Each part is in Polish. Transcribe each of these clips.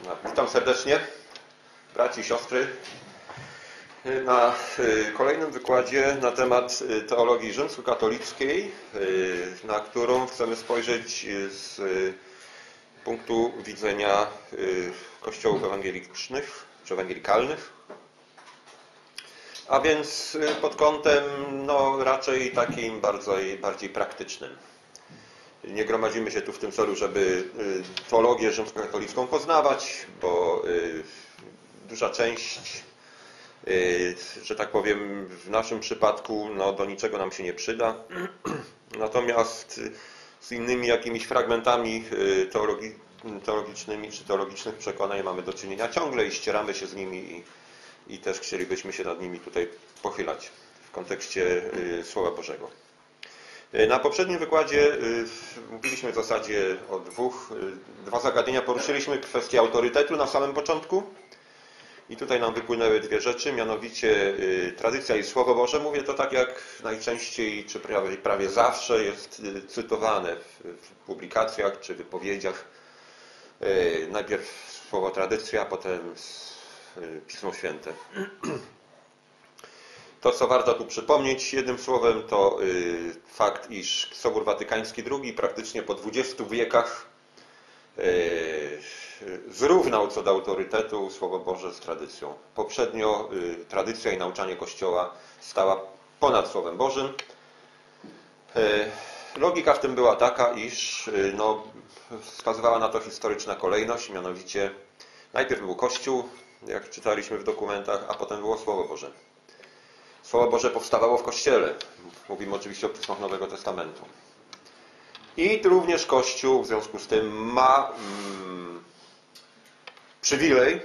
Witam serdecznie, braci i siostry, na kolejnym wykładzie na temat teologii rzymskokatolickiej, na którą chcemy spojrzeć z punktu widzenia kościołów ewangelicznych czy ewangelikalnych, a więc pod kątem raczej takim bardziej praktycznym. Nie gromadzimy się tu w tym celu, żeby teologię rzymskokatolicką poznawać, bo duża część, że tak powiem, w naszym przypadku do niczego nam się nie przyda. Natomiast z innymi jakimiś fragmentami teologicznymi czy teologicznych przekonań mamy do czynienia ciągle i ścieramy się z nimi i też chcielibyśmy się nad nimi tutaj pochylać w kontekście Słowa Bożego. Na poprzednim wykładzie mówiliśmy w zasadzie o dwa zagadnienia. Poruszyliśmy kwestię autorytetu na samym początku i tutaj nam wypłynęły dwie rzeczy, mianowicie tradycja i Słowo Boże. Mówię to tak, jak najczęściej, czy prawie zawsze jest cytowane w publikacjach czy wypowiedziach. Najpierw słowo tradycja, a potem Pismo Święte. To, co warto tu przypomnieć jednym słowem, to fakt, iż Sobór Watykański II praktycznie po 20 wiekach zrównał co do autorytetu Słowo Boże z tradycją. Poprzednio tradycja i nauczanie Kościoła stała ponad Słowem Bożym. Logika w tym była taka, iż wskazywała na to historyczna kolejność, mianowicie najpierw był Kościół, jak czytaliśmy w dokumentach, a potem było Słowo Boże. Słowo Boże powstawało w Kościele. Mówimy oczywiście o pismach Nowego Testamentu. I również Kościół w związku z tym ma przywilej,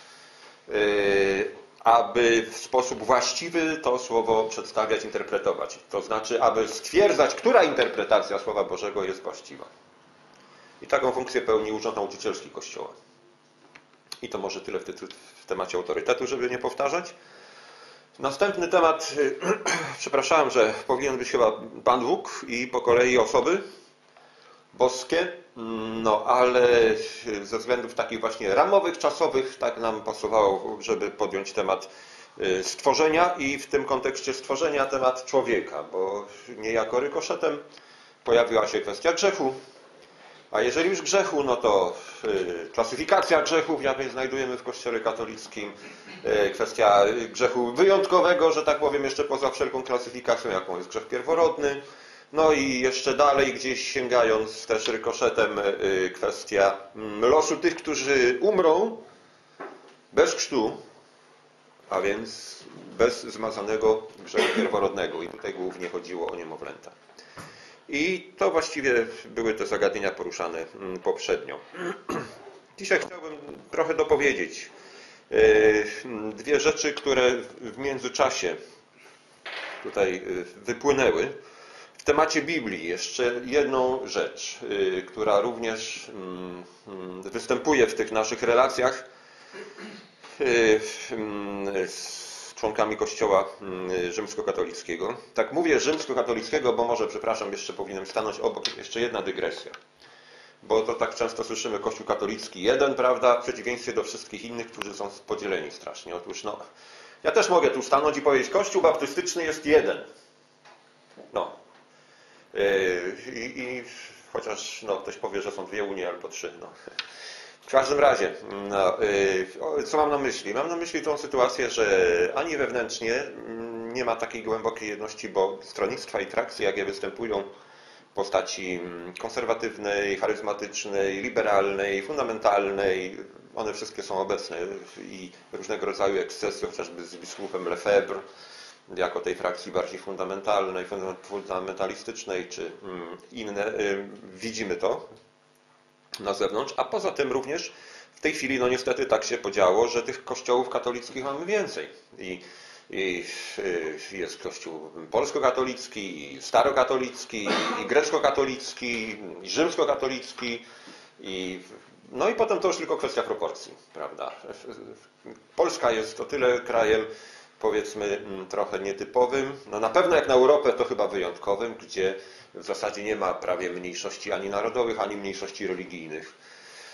aby w sposób właściwy to Słowo przedstawiać, interpretować. To znaczy, aby stwierdzać, która interpretacja Słowa Bożego jest właściwa. I taką funkcję pełni Urząd Nauczycielski Kościoła. I to może tyle w temacie autorytetu, żeby nie powtarzać. Następny temat, przepraszam, że powinien być chyba Pan Bóg i po kolei osoby boskie, ale ze względów takich właśnie ramowych, czasowych, tak nam pasowało, żeby podjąć temat stworzenia i w tym kontekście stworzenia temat człowieka, bo niejako rykoszetem pojawiła się kwestia grzechu. A jeżeli już grzechu, to klasyfikacja grzechów, jaką znajdujemy w Kościele katolickim, kwestia grzechu wyjątkowego, że tak powiem, jeszcze poza wszelką klasyfikacją, jaką jest grzech pierworodny. I jeszcze dalej, gdzieś sięgając też rykoszetem, kwestia losu tych, którzy umrą bez chrztu, a więc bez zmazanego grzechu pierworodnego. I tutaj głównie chodziło o niemowlęta. I to właściwie były te zagadnienia poruszane poprzednio. Dzisiaj chciałbym trochę dopowiedzieć dwie rzeczy, które w międzyczasie tutaj wypłynęły. W temacie Biblii jeszcze jedną rzecz, która również występuje w tych naszych relacjach z członkami Kościoła rzymskokatolickiego. Tak mówię rzymskokatolickiego, bo może, przepraszam, jeszcze powinienem stanąć obok. Jeszcze jedna dygresja. Bo to tak często słyszymy Kościół katolicki jeden, prawda, w przeciwieństwie do wszystkich innych, którzy są podzieleni strasznie. Otóż ja też mogę tu stanąć i powiedzieć, Kościół baptystyczny jest jeden. Chociaż ktoś powie, że są dwie unie albo trzy. W każdym razie, co mam na myśli? Mam na myśli tą sytuację, że ani wewnętrznie nie ma takiej głębokiej jedności, bo stronnictwa i frakcje, jakie występują w postaci konserwatywnej, charyzmatycznej, liberalnej, fundamentalnej, one wszystkie są obecne i różnego rodzaju ekscesy, chociażby z biskupem Lefebvre, jako tej frakcji bardziej fundamentalnej, fundamentalistycznej, czy inne, widzimy to na zewnątrz, a poza tym również w tej chwili niestety tak się podziało, że tych kościołów katolickich mamy więcej. I jest kościół polskokatolicki, i starokatolicki, i grecko-katolicki, i rzymskokatolicki, i potem to już tylko kwestia proporcji, prawda? Polska jest o tyle krajem, powiedzmy, trochę nietypowym, na pewno jak na Europę to chyba wyjątkowym, gdzie w zasadzie nie ma prawie mniejszości ani narodowych, ani mniejszości religijnych.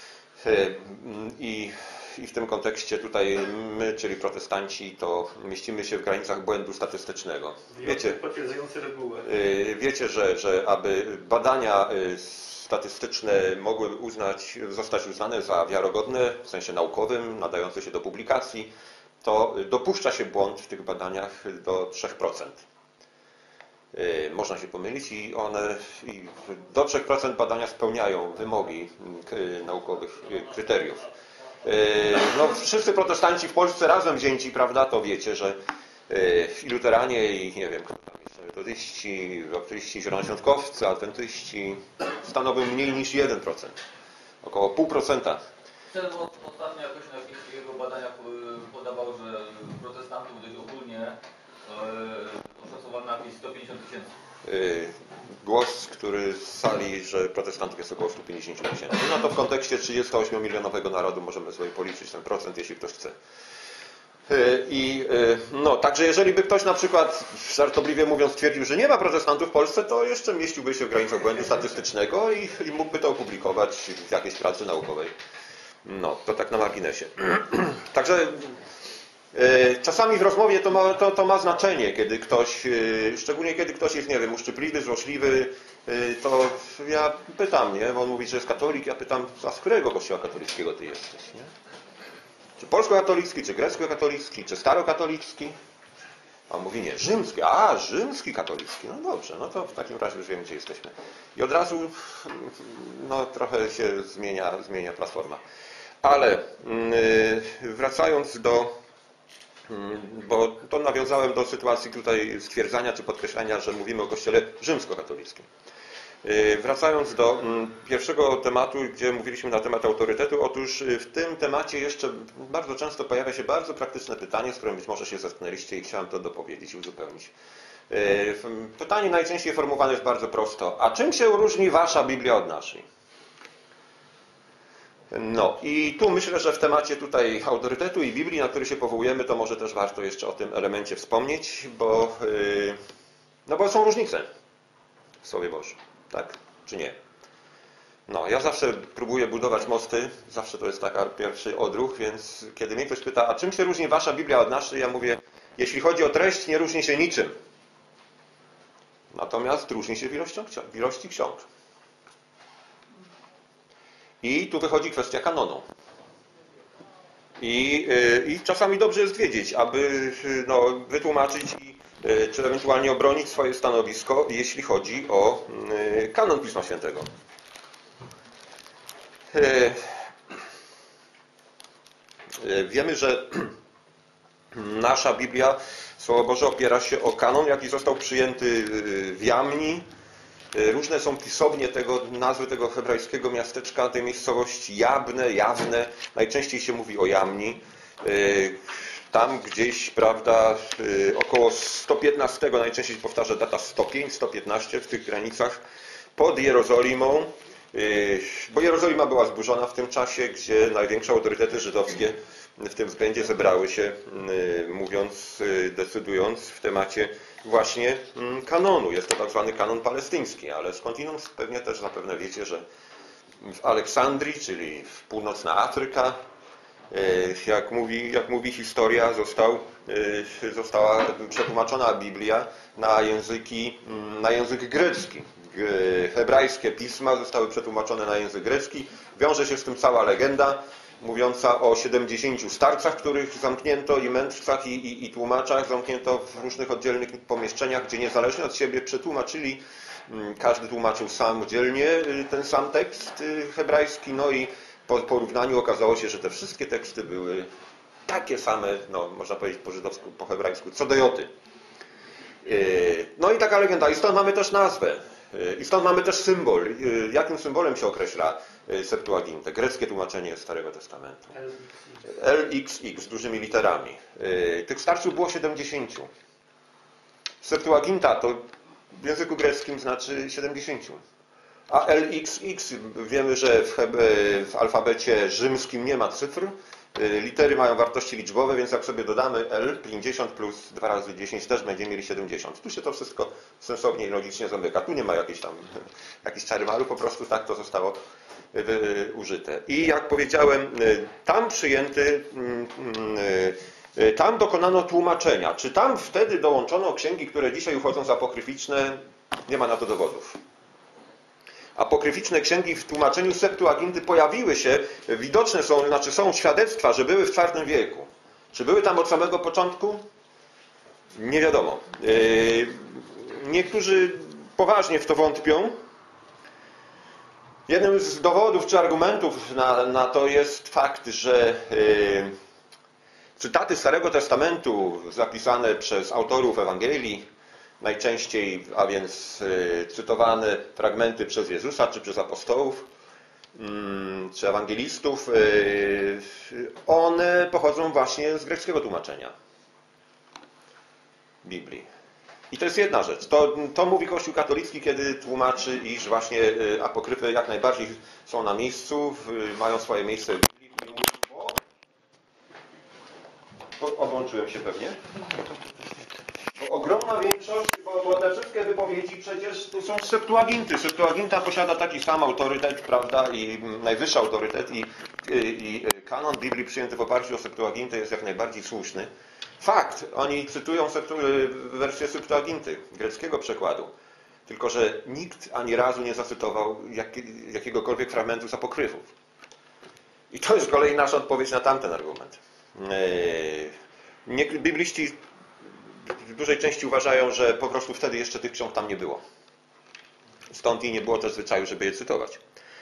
I w tym kontekście tutaj my, czyli protestanci, to mieścimy się w granicach błędu statystycznego. Potwierdzający regułę. Wiecie, że aby badania statystyczne mogły zostać uznane za wiarygodne w sensie naukowym, nadające się do publikacji, to dopuszcza się błąd w tych badaniach do 3%. Można się pomylić i do 3% badania spełniają wymogi naukowych kryteriów. No, wszyscy protestanci w Polsce razem wzięci, prawda, to wiecie, że i luteranie, i nie wiem, metodyści, baptyści, zielonoświątkowcy, adwentyści stanowią mniej niż 1%. Około 0,5%. Ostatnio jakoś na jakichś jego badaniach podawał, że protestantów dość ogólnie oszacowano na jakieś 150 000. Głos, który z sali, że protestantów jest około 150 000. No to w kontekście 38-milionowego narodu możemy sobie policzyć ten procent, jeśli ktoś chce. Także jeżeli by ktoś na przykład, żartobliwie mówiąc, twierdził, że nie ma protestantów w Polsce, to jeszcze mieściłby się w granicach błędu statystycznego i mógłby to opublikować w jakiejś pracy naukowej. No, to tak na marginesie. Także czasami w rozmowie to ma znaczenie, kiedy ktoś, szczególnie kiedy ktoś jest, nie wiem, uszczypliwy, złośliwy, to ja pytam, nie? Bo on mówi, że jest katolik, ja pytam, a z którego kościoła katolickiego ty jesteś, nie? Czy polsko-katolicki, czy grecko-katolicki, czy starokatolicki? A on mówi, nie, rzymski. A, rzymski katolicki. No dobrze, no to w takim razie już wiemy, gdzie jesteśmy. I od razu trochę się zmienia platforma. Ale wracając bo to nawiązałem do sytuacji tutaj stwierdzania czy podkreślania, że mówimy o kościele rzymskokatolickim. Wracając do pierwszego tematu, gdzie mówiliśmy na temat autorytetu, otóż w tym temacie jeszcze bardzo często pojawia się bardzo praktyczne pytanie, z którym być może się zetknęliście i chciałem to dopowiedzieć i uzupełnić. Pytanie najczęściej formułowane jest bardzo prosto. A czym się różni wasza Biblia od naszej? No i tu myślę, że w temacie tutaj autorytetu i Biblii, na który się powołujemy, to może też warto jeszcze o tym elemencie wspomnieć, bo są różnice w Słowie Bożym. Tak? Czy nie? No, ja zawsze próbuję budować mosty, zawsze to jest taki pierwszy odruch, więc kiedy mnie ktoś pyta, a czym się różni wasza Biblia od naszej, ja mówię, jeśli chodzi o treść, nie różni się niczym. Natomiast różni się w ilości ksiąg. I tu wychodzi kwestia kanonu. I czasami dobrze jest wiedzieć, aby wytłumaczyć czy ewentualnie obronić swoje stanowisko, jeśli chodzi o kanon Pisma Świętego. Wiemy, że nasza Biblia, Słowo Boże, opiera się o kanon, jaki został przyjęty w Jamni. Różne są pisownie nazwy tego hebrajskiego miasteczka, tej miejscowości, Jawne. Najczęściej się mówi o Jamni. Tam gdzieś, prawda, około 115, najczęściej powtarza data 105, 115 w tych granicach, pod Jerozolimą, bo Jerozolima była zburzona w tym czasie, gdzie największe autorytety żydowskie w tym względzie zebrały się, decydując w temacie właśnie kanonu. Jest to tak zwany kanon palestyński, ale skądinąd pewnie też zapewne wiecie, że w Aleksandrii, czyli północna Afryka, jak mówi historia, została przetłumaczona Biblia na język grecki. Hebrajskie pisma zostały przetłumaczone na język grecki. Wiąże się z tym cała legenda mówiąca o 70 starcach, których zamknięto, i mędrcach, i tłumaczach zamknięto w różnych oddzielnych pomieszczeniach, gdzie niezależnie od siebie przetłumaczyli. Każdy tłumaczył samodzielnie ten sam tekst hebrajski, no i po porównaniu okazało się, że te wszystkie teksty były takie same, można powiedzieć po żydowsku, po hebrajsku, co do joty. No i taka legenda. I stąd mamy też nazwę. I stąd mamy też symbol. Jakim symbolem się określa Septuagintę? Greckie tłumaczenie Starego Testamentu. LXX z dużymi literami. Tych starców było 70. Septuaginta to w języku greckim znaczy 70. A LXX wiemy, że w alfabecie rzymskim nie ma cyfr, Litery mają wartości liczbowe, więc jak sobie dodamy L, 50 plus 2 razy 10 też będziemy mieli 70. Tu się to wszystko sensownie i logicznie zamyka. Tu nie ma jakiejś czary malu, po prostu tak to zostało użyte. I jak powiedziałem, tam dokonano tłumaczenia. Czy tam wtedy dołączono księgi, które dzisiaj uchodzą za apokryficzne? Nie ma na to dowodów. Apokryficzne księgi w tłumaczeniu Septuaginty pojawiły się, widoczne są, są świadectwa, że były w IV wieku. Czy były tam od samego początku? Nie wiadomo. Niektórzy poważnie w to wątpią. Jednym z dowodów czy argumentów na to jest fakt, że cytaty Starego Testamentu zapisane przez autorów Ewangelii, najczęściej, a więc cytowane fragmenty przez Jezusa, czy przez apostołów, czy ewangelistów, one pochodzą właśnie z greckiego tłumaczenia Biblii. I to jest jedna rzecz. To mówi Kościół katolicki, kiedy tłumaczy, iż właśnie apokryfy jak najbardziej są na miejscu, mają swoje miejsce w Biblii. Odłączyłem się pewnie. Bo ogromna większość, bo te wszystkie wypowiedzi przecież są z Septuaginty. Septuaginta posiada taki sam autorytet, prawda, i najwyższy autorytet i kanon Biblii przyjęty w oparciu o Septuagintę jest jak najbardziej słuszny. Fakt, oni cytują wersję Septuaginty, greckiego przekładu. Tylko że nikt ani razu nie zacytował jakiegokolwiek fragmentu z apokryfów. I to jest z kolei nasza odpowiedź na tamten argument. Bibliści w dużej części uważają, że po prostu wtedy jeszcze tych ksiąg tam nie było. Stąd i nie było też zwyczaju, żeby je cytować.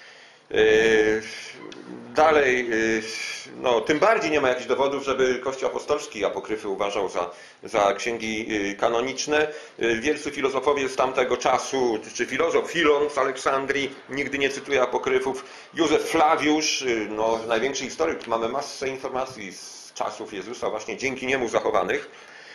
Dalej, tym bardziej nie ma jakichś dowodów, żeby Kościół apostolski apokryfy uważał za księgi kanoniczne. Wielcy filozofowie z tamtego czasu, czy filozof Filon z Aleksandrii nigdy nie cytuje apokryfów. Józef Flawiusz, największy historyk, mamy masę informacji z czasów Jezusa właśnie dzięki niemu zachowanych.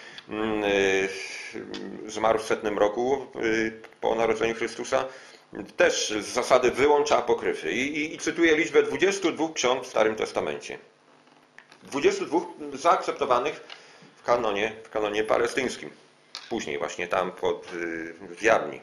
Zmarł w 100 roku po narodzeniu Chrystusa. Też z zasady wyłącza apokryfy i cytuje liczbę 22 ksiąg w Starym Testamencie. 22 zaakceptowanych w kanonie palestyńskim. Później właśnie tam w Jabni.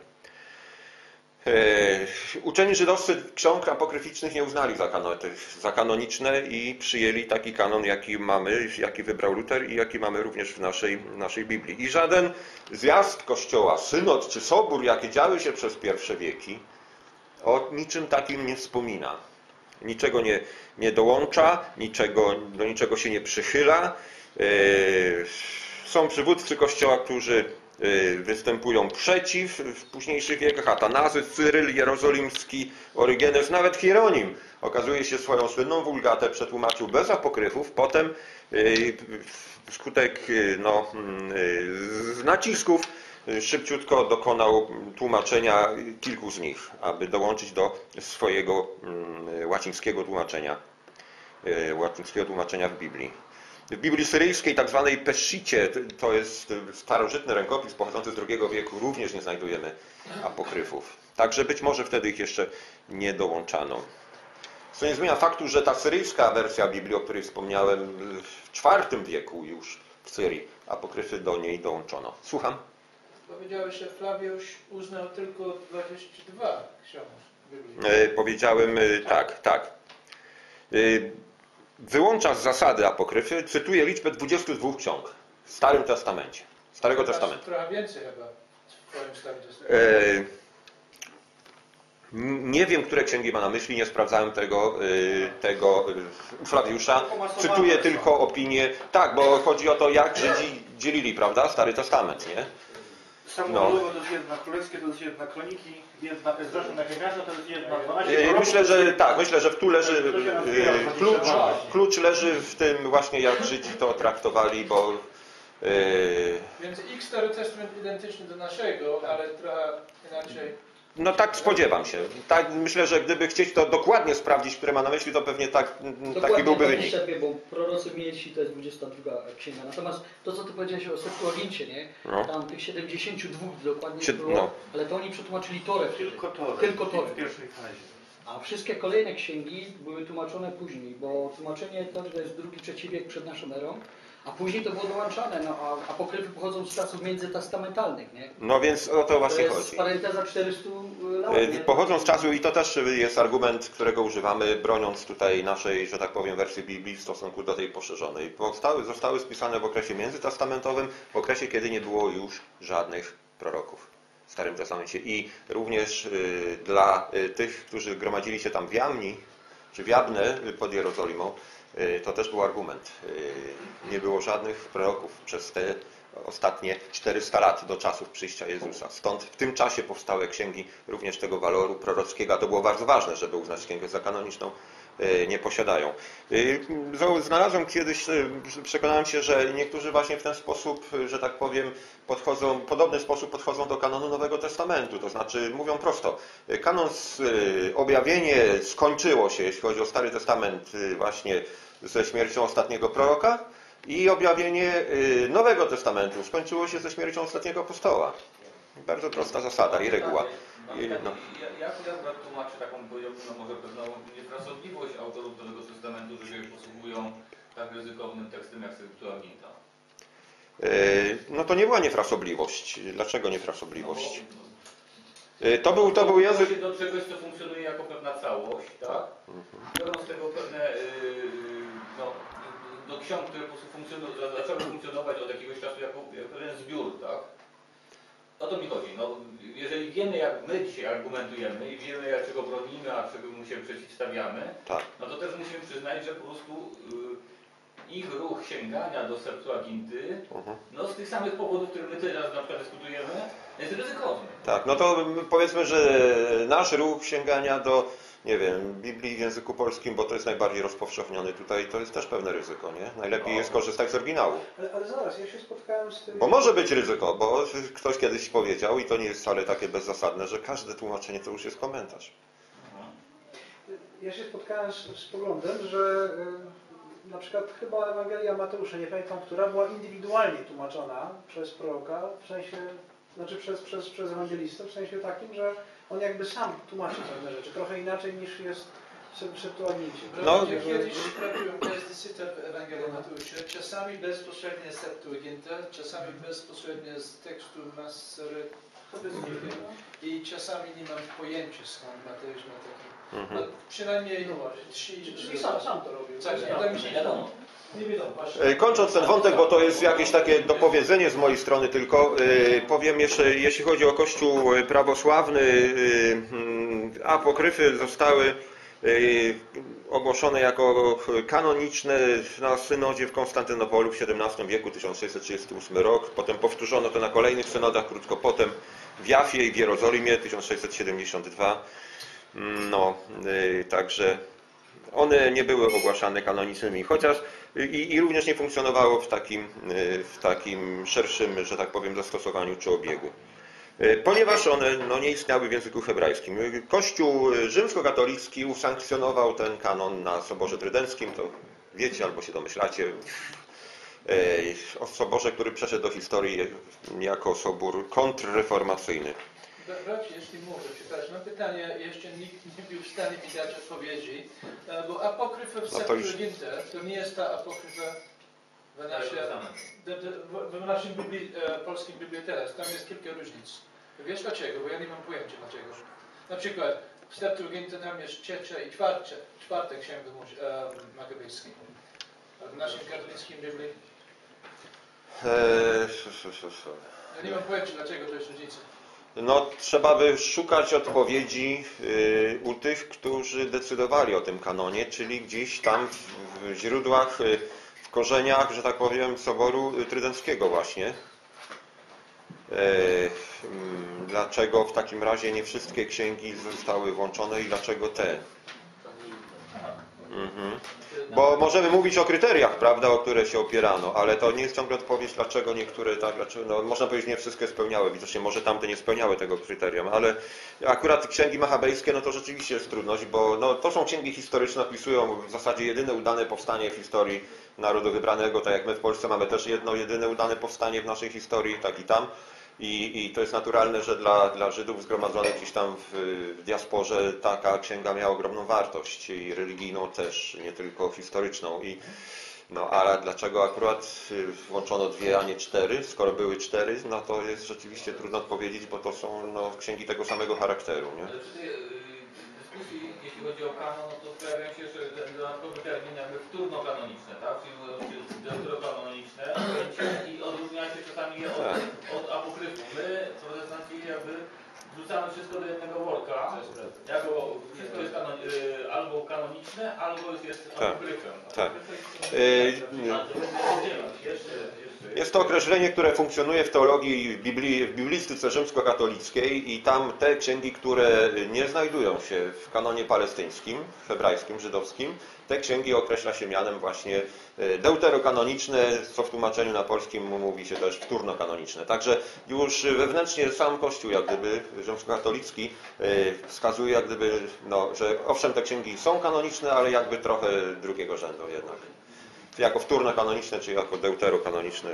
Uczeni żydowscy ksiąg apokryficznych nie uznali za kanoniczne i przyjęli taki kanon, jaki mamy, jaki wybrał Luter i jaki mamy również w naszej Biblii. I żaden zjazd Kościoła, synod czy sobór, jakie działy się przez pierwsze wieki, o niczym takim nie wspomina. Niczego nie dołącza, do niczego się nie przychyla. Są przywódcy Kościoła, którzy występują przeciw w późniejszych wiekach. Atanazy, Cyryl Jerozolimski, Orygenes, nawet Hieronim okazuje się swoją słynną wulgatę przetłumaczył bez apokryfów. Potem wskutek nacisków szybciutko dokonał tłumaczenia kilku z nich, aby dołączyć do swojego łacińskiego tłumaczenia w Biblii. W Biblii syryjskiej, tak zwanej Peshicie, to jest starożytny rękopis pochodzący z II wieku, również nie znajdujemy apokryfów. Także być może wtedy ich jeszcze nie dołączano. Co nie zmienia faktu, że ta syryjska wersja Biblii, o której wspomniałem, w IV wieku już w Syrii apokryfy do niej dołączono. Słucham? Powiedziałeś, że Flawiusz uznał tylko 22 ksiąg Biblii. Powiedziałem tak. Wyłącza z zasady apokryfy, cytuje liczbę 22 ksiąg w Starym Testamencie. Starego Testamentu. Trochę więcej chyba w twoim Starym Testamencie. Nie wiem, które księgi ma na myśli, nie sprawdzałem tego Flawiusza. Cytuję tylko opinię. Tak, bo chodzi o to, jak Żydzi dzielili, prawda? Stary Testament, nie? Samuelowo to jest jedna, królewskie to jest jedna, kroniki, jedna, Ezrasza Nehemiasza to jest jedna, 12 Myślę, że w tu leży klucz leży w tym właśnie, jak Żydzi to traktowali, bo Więc ich Stary Testament identyczny do naszego, ale trochę inaczej. No tak spodziewam się. Tak, myślę, że gdyby chcieć to dokładnie sprawdzić, które ma na myśli, to pewnie taki byłby wynik. Dokładnie, bo prorocy mieli to jest 22 księga. Natomiast to, co ty powiedziałeś o Septuagincie, nie? No. Tam tych 72 dokładnie było, ale to oni przetłumaczyli Torę. Tylko Torę. Tylko Torę. W pierwszej fazie. A wszystkie kolejne księgi były tłumaczone później, bo tłumaczenie to jest drugi, trzeci wiek przed naszą erą, a później to było dołączane, no a apokryfy pochodzą z czasów międzytestamentalnych, nie? No więc o to właśnie To jest chodzi. parenteza 400 lat, nie? Pochodzą z czasu i to też jest argument, którego używamy, broniąc tutaj naszej, że tak powiem, wersji Biblii w stosunku do tej poszerzonej. Zostały spisane w okresie międzytestamentowym, w okresie, kiedy nie było już żadnych proroków w Starym Testamencie. I również dla tych, którzy gromadzili się tam w Jamni, czy w Jabne pod Jerozolimą, to też był argument. Nie było żadnych proroków przez te ostatnie 400 lat do czasów przyjścia Jezusa. Stąd w tym czasie powstały księgi również tego waloru prorockiego, a to było bardzo ważne, żeby uznać księgę za kanoniczną, nie posiadają. Znalazłem kiedyś, przekonałem się, że niektórzy właśnie w ten sposób, że tak powiem, w podobny sposób podchodzą do kanonu Nowego Testamentu. To znaczy mówią prosto, kanon objawienie skończyło się, jeśli chodzi o Stary Testament, właśnie ze śmiercią ostatniego proroka, i objawienie Nowego Testamentu skończyło się ze śmiercią ostatniego apostoła. Bardzo prosta zasada i reguła. Jak brat tłumaczy taką, no może pewną niefrasobliwość autorów Nowego Testamentu, że się posługują tak ryzykownym tekstem jak Septuaginta? No to nie była niefrasobliwość. Dlaczego niefrasobliwość? To był język... do czegoś, co funkcjonuje jako pewna całość, tak? Biorą z tego pewne do ksiąg, które po prostu zaczęły funkcjonować od jakiegoś czasu jako pewien zbiór, tak? O to mi chodzi. No, jeżeli wiemy, jak my dzisiaj argumentujemy i wiemy, czego bronimy, a czego mu się przeciwstawiamy, tak, no to też musimy przyznać, że po prostu ich ruch sięgania do Septuaginty, no z tych samych powodów, które my teraz na przykład dyskutujemy, jest ryzykowny. Tak, no to powiedzmy, że nasz ruch sięgania do, nie wiem, Biblii w języku polskim, bo to jest najbardziej rozpowszechniony tutaj, to jest też pewne ryzyko, nie? Najlepiej jest korzystać z oryginału. Ale zaraz, ja się spotkałem z tym... Bo może być ryzyko, bo ktoś kiedyś powiedział, i to nie jest wcale takie bezzasadne, że każde tłumaczenie to już jest komentarz. Ja się spotkałem z poglądem, że na przykład chyba Ewangelia Mateusza, nie pamiętam, która była indywidualnie tłumaczona przez proroka, w sensie, znaczy przez ewangelistę, w sensie takim, że on jakby sam tłumaczy pewne rzeczy, trochę inaczej niż jest w Septuagincie. No, Kiedyś sprawdziłem, to jest cytat w Ewangelii Mateusza, czasami bezpośrednie z Septuaginta, czasami bezpośrednie z tekstu Masoretowskiego i czasami nie mam pojęcia, skąd Mateusz ma taki. No, przynajmniej Czyli sam to robił. Tak, wydaje mi się, wiadomo. Nie wiadomo. Kończąc ten wątek, bo to jest jakieś takie dopowiedzenie z mojej strony tylko, powiem jeszcze, jeśli chodzi o Kościół prawosławny, apokryfy zostały ogłoszone jako kanoniczne na synodzie w Konstantynopolu w XVII wieku, 1638 rok. Potem powtórzono to na kolejnych synodach, krótko potem w Jafie i w Jerozolimie, 1672. No, także one nie były ogłaszane kanonicznymi, chociaż i również nie funkcjonowało w takim szerszym, że tak powiem, zastosowaniu czy obiegu. Ponieważ one nie istniały w języku hebrajskim. Kościół rzymskokatolicki usankcjonował ten kanon na Soborze Trydenckim, to wiecie albo się domyślacie, o soborze, który przeszedł do historii jako sobór kontrreformacyjny. Bracie, jeśli mogę, przepraszam, mam pytanie, jeszcze nikt nie był w stanie mi dać odpowiedzi, bo apokryfa w Septuaginta to nie jest ta apokryfa w naszej Biblii, polskiej Biblii teraz. Tam jest kilka różnic. Wiesz dlaczego? Bo ja nie mam pojęcia dlaczego. Na przykład w Septuaginta tam jest trzecia i czwarta księga makabejskiej. A w naszym katolickim Biblii? Ja nie mam pojęcia dlaczego to jest różnica. No, trzeba by szukać odpowiedzi u tych, którzy decydowali o tym kanonie, czyli gdzieś tam w źródłach, w korzeniach, że tak powiem, Soboru Trydenckiego właśnie. Dlaczego w takim razie nie wszystkie księgi zostały włączone i dlaczego te? Bo możemy mówić o kryteriach, prawda, o które się opierano, ale to nie jest ciągle odpowiedź, dlaczego niektóre tak, dlaczego, można powiedzieć, nie wszystkie spełniały, widocznie może tamte nie spełniały tego kryterium, ale akurat księgi machabejskie, no to rzeczywiście jest trudność, bo to są księgi historyczne, opisują w zasadzie jedyne udane powstanie w historii narodu wybranego, tak jak my w Polsce mamy też jedno jedyne udane powstanie w naszej historii, tak i tam. I to jest naturalne, że dla Żydów zgromadzonych gdzieś tam w diasporze taka księga miała ogromną wartość i religijną też, nie tylko historyczną. No ale dlaczego akurat włączono 2, a nie 4? Skoro były 4, no to jest rzeczywiście trudno odpowiedzieć, bo to są księgi tego samego charakteru. Nie? Ale przy tej dyskusji, jeśli chodzi o kanon, no to pojawiają się jeszcze dodatkowe terminy jakby wtórno-kanoniczne, tak? Czyli deuterokanoniczne i odróżniacie czasami je od apokryfu. My, protestanci, jakby wrzucamy wszystko do jednego worka, jako wszystko jest albo kanoniczne, albo jest apokryfem. Tak. Jest to określenie, które funkcjonuje w teologii, w biblistyce rzymskokatolickiej i tam te księgi, które nie znajdują się w kanonie palestyńskim, hebrajskim, żydowskim, te księgi określa się mianem właśnie deuterokanoniczne, co w tłumaczeniu na polskim mówi się też wtórnokanoniczne. Także już wewnętrznie sam Kościół, jak gdyby rzymskokatolicki, wskazuje, jak gdyby, że owszem, te księgi są kanoniczne, ale jakby trochę drugiego rzędu jednak. Jako wtórnokanoniczne, czy jako deuterokanoniczne.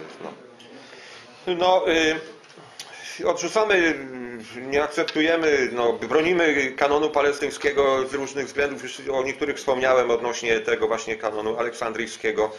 Odrzucamy, nie akceptujemy, bronimy kanonu palestyńskiego z różnych względów. Już o niektórych wspomniałem odnośnie tego właśnie kanonu aleksandryjskiego.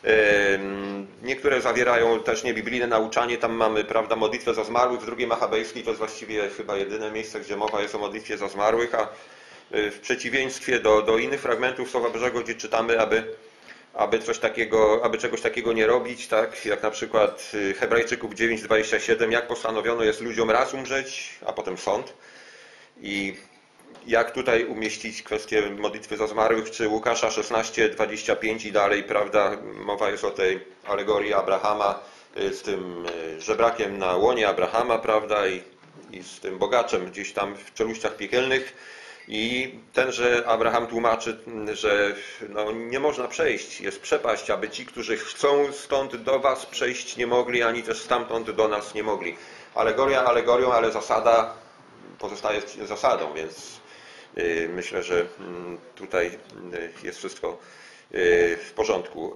Niektóre zawierają też niebiblijne nauczanie. Tam mamy, prawda, modlitwę za zmarłych w drugiej Machabejskiej. To jest właściwie chyba jedyne miejsce, gdzie mowa jest o modlitwie za zmarłych, a w przeciwieństwie do innych fragmentów Słowa Bożego, gdzie czytamy, aby czegoś takiego nie robić, tak? Jak na przykład Hebrajczyków 9:27, jak postanowiono jest ludziom raz umrzeć, a potem sąd. I jak tutaj umieścić kwestię modlitwy za zmarłych, czy Łukasza 16:25 i dalej, prawda? Mowa jest o tej alegorii Abrahama z tym żebrakiem na łonie Abrahama, prawda? I z tym bogaczem gdzieś tam w czeluściach piekielnych. I tenże Abraham tłumaczy, że nie można przejść, jest przepaść, aby ci, którzy chcą stąd do was przejść nie mogli, ani też stamtąd do nas nie mogli. Alegoria alegorią, ale zasada pozostaje zasadą, więc myślę, że tutaj jest wszystko w porządku.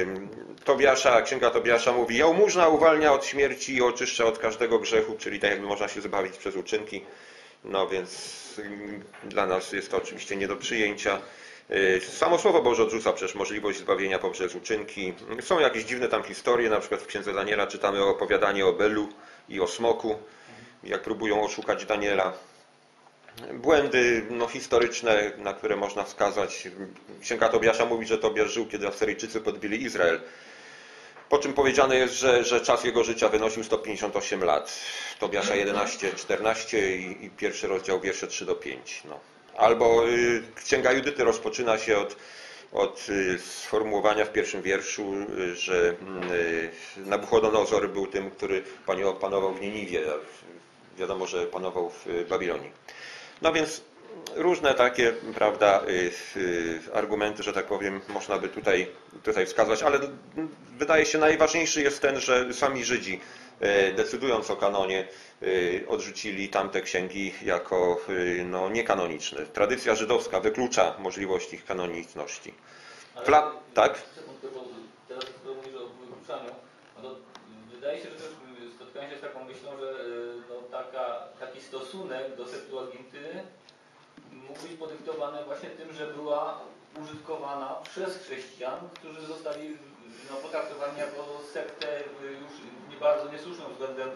Księga Tobiasza mówi, jałmużna uwalnia od śmierci i oczyszcza od każdego grzechu, czyli tak jakby można się zbawić przez uczynki. Więc dla nas jest to oczywiście nie do przyjęcia. Samo Słowo Boże odrzuca przecież możliwość zbawienia poprzez uczynki. Są jakieś dziwne tam historie, na przykład w Księdze Daniela czytamy opowiadanie o Belu i o smoku, jak próbują oszukać Daniela. Błędy historyczne, na które można wskazać. Księga Tobiasza mówi, że Tobiasz żył, kiedy Asyryjczycy podbili Izrael. Po czym powiedziane jest, że czas jego życia wynosił 158 lat. Tobiasza 11:14 i pierwszy rozdział, wiersze 3-5. Albo Księga Judyty rozpoczyna się od sformułowania w pierwszym wierszu, że Nabuchodonozor był tym, który panował w Niniwie. Wiadomo, że panował w Babilonii. Więc różne takie, prawda, argumenty, że tak powiem, można by tutaj wskazać, ale wydaje się najważniejszy jest ten, że sami Żydzi, decydując o kanonie, odrzucili tamte księgi jako niekanoniczne. Tradycja żydowska wyklucza możliwość ich kanoniczności. Tak? Teraz mówisz o wykluczaniu. Wydaje się, że też spotkałem się z taką myślą, że taki stosunek do Septuaginty mógł być podyktowany właśnie tym, że była użytkowana przez chrześcijan, którzy zostali potraktowani jako sektę już bardzo niesłuszną względem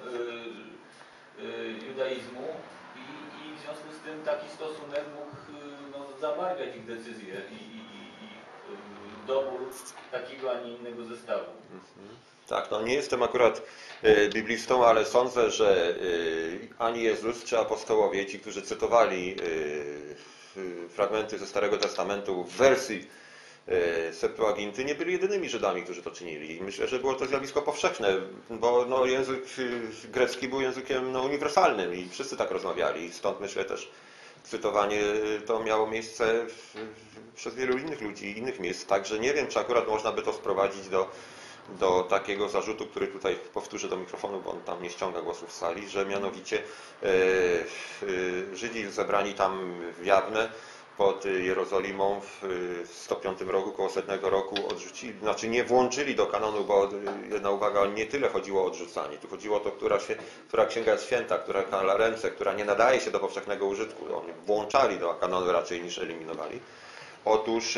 judaizmu i w związku z tym taki stosunek mógł zabarwiać ich decyzje i dobór takiego, a nie innego zestawu. Tak, nie jestem akurat biblistą, ale sądzę, że ani Jezus czy apostołowie, ci, którzy cytowali fragmenty ze Starego Testamentu w wersji Septuaginty, nie byli jedynymi Żydami, którzy to czynili. I myślę, że było to zjawisko powszechne, bo język grecki był językiem uniwersalnym i wszyscy tak rozmawiali. Stąd myślę też cytowanie to miało miejsce przez wielu innych ludzi, innych miejsc. Także nie wiem, czy akurat można by to sprowadzić do takiego zarzutu, który tutaj powtórzę do mikrofonu, bo on tam nie ściąga głosów w sali, że mianowicie Żydzi zebrani tam w Jawne pod Jerozolimą w 105 roku, koło 100 roku odrzucili, znaczy nie włączyli do kanonu, bo jedna uwaga, nie tyle chodziło o odrzucanie, tu chodziło o to, która księga jest święta, która kala ręce, która nie nadaje się do powszechnego użytku. Oni włączali do kanonu raczej niż eliminowali. Otóż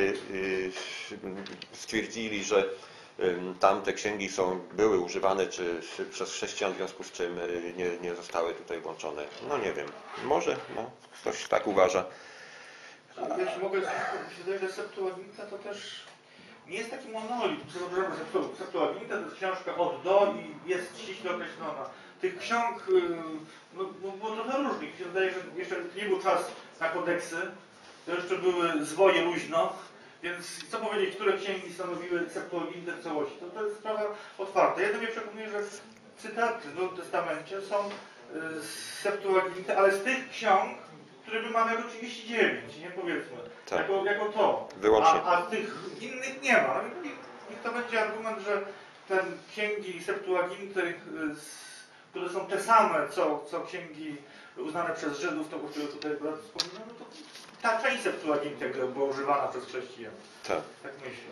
stwierdzili, że tamte księgi były używane przez chrześcijan, w związku z czym nie zostały tutaj włączone. No nie wiem, może ktoś tak uważa. Jeśli mogę powiedzieć, że Septuaginta to też nie jest taki monolit. Septuaginta to jest książka od do i jest ściśle określona. Tych ksiąg było trochę różnych. Mi się wydaje, że jeszcze nie był czas na kodeksy, to jeszcze były zwoje luźno, więc co powiedzieć, które księgi stanowiły Septuagintę w całości? To jest sprawa otwarta. Jedno mnie przekonuje, że cytaty w Nowym Testamencie są z Septuaginty, ale z tych ksiąg, które my mamy jako 39, nie powiedzmy, tak. jako to. Wyłącznie. A tych innych nie ma. Niech to będzie argument, że te księgi Septuaginty, które są te same, co księgi uznane przez Żydów, to które tutaj brat wspominał, no to ta część Septuaginty była używana przez chrześcijan. Tak myślę.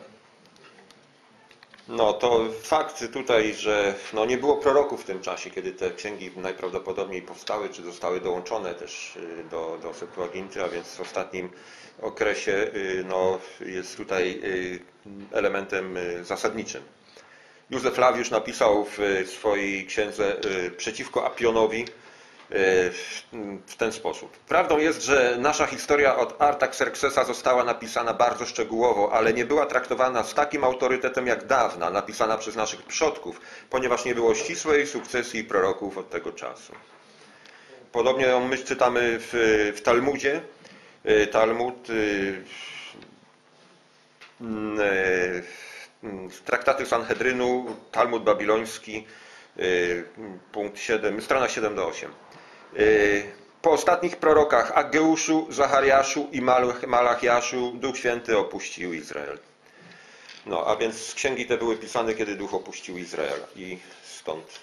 No to fakt tutaj, że nie było proroków w tym czasie, kiedy te księgi najprawdopodobniej powstały, czy zostały dołączone też do Septuaginty, a więc w ostatnim okresie jest tutaj elementem zasadniczym. Józef Flawiusz napisał w swojej księdze przeciwko Apionowi w ten sposób. Prawdą jest, że nasza historia od Artaxerxesa została napisana bardzo szczegółowo, ale nie była traktowana z takim autorytetem jak dawna, napisana przez naszych przodków, ponieważ nie było ścisłej sukcesji proroków od tego czasu. Podobnie my czytamy w Talmudzie. Talmud, traktaty Sanhedrynu, Talmud babiloński, punkt 7, strona 7-8. Po ostatnich prorokach Aggeuszu, Zachariaszu i Malachiaszu Duch Święty opuścił Izrael. No, a więc księgi te były pisane, kiedy Duch opuścił Izrael i stąd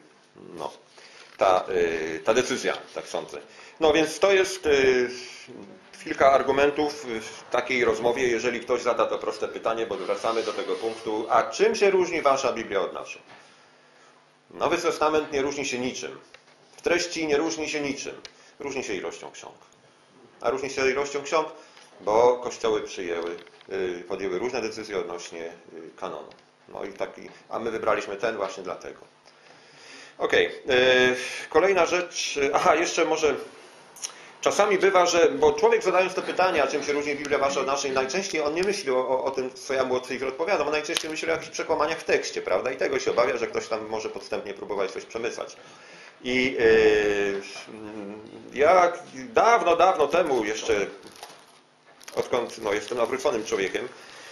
ta decyzja, tak sądzę. No więc to jest kilka argumentów w takiej rozmowie, jeżeli ktoś zada to proste pytanie, bo wracamy do tego punktu, a czym się różni wasza Biblia od naszej? Nowy Testament nie różni się niczym. W treści nie różni się niczym. Różni się ilością ksiąg. A różni się ilością ksiąg, bo kościoły podjęły różne decyzje odnośnie kanonu. No i a my wybraliśmy ten właśnie dlatego. Okej. Kolejna rzecz. Aha, jeszcze może czasami bywa, bo człowiek zadając to pytanie, a czym się różni Biblia wasza od naszej, najczęściej on nie myśli o tym, co ja mu od tej odpowiadam, on najczęściej myśli o jakichś przekłamaniach w tekście, prawda? I tego się obawia, że ktoś tam może podstępnie próbować coś przemycać. I ja dawno temu jeszcze, odkąd jestem nawróconym człowiekiem,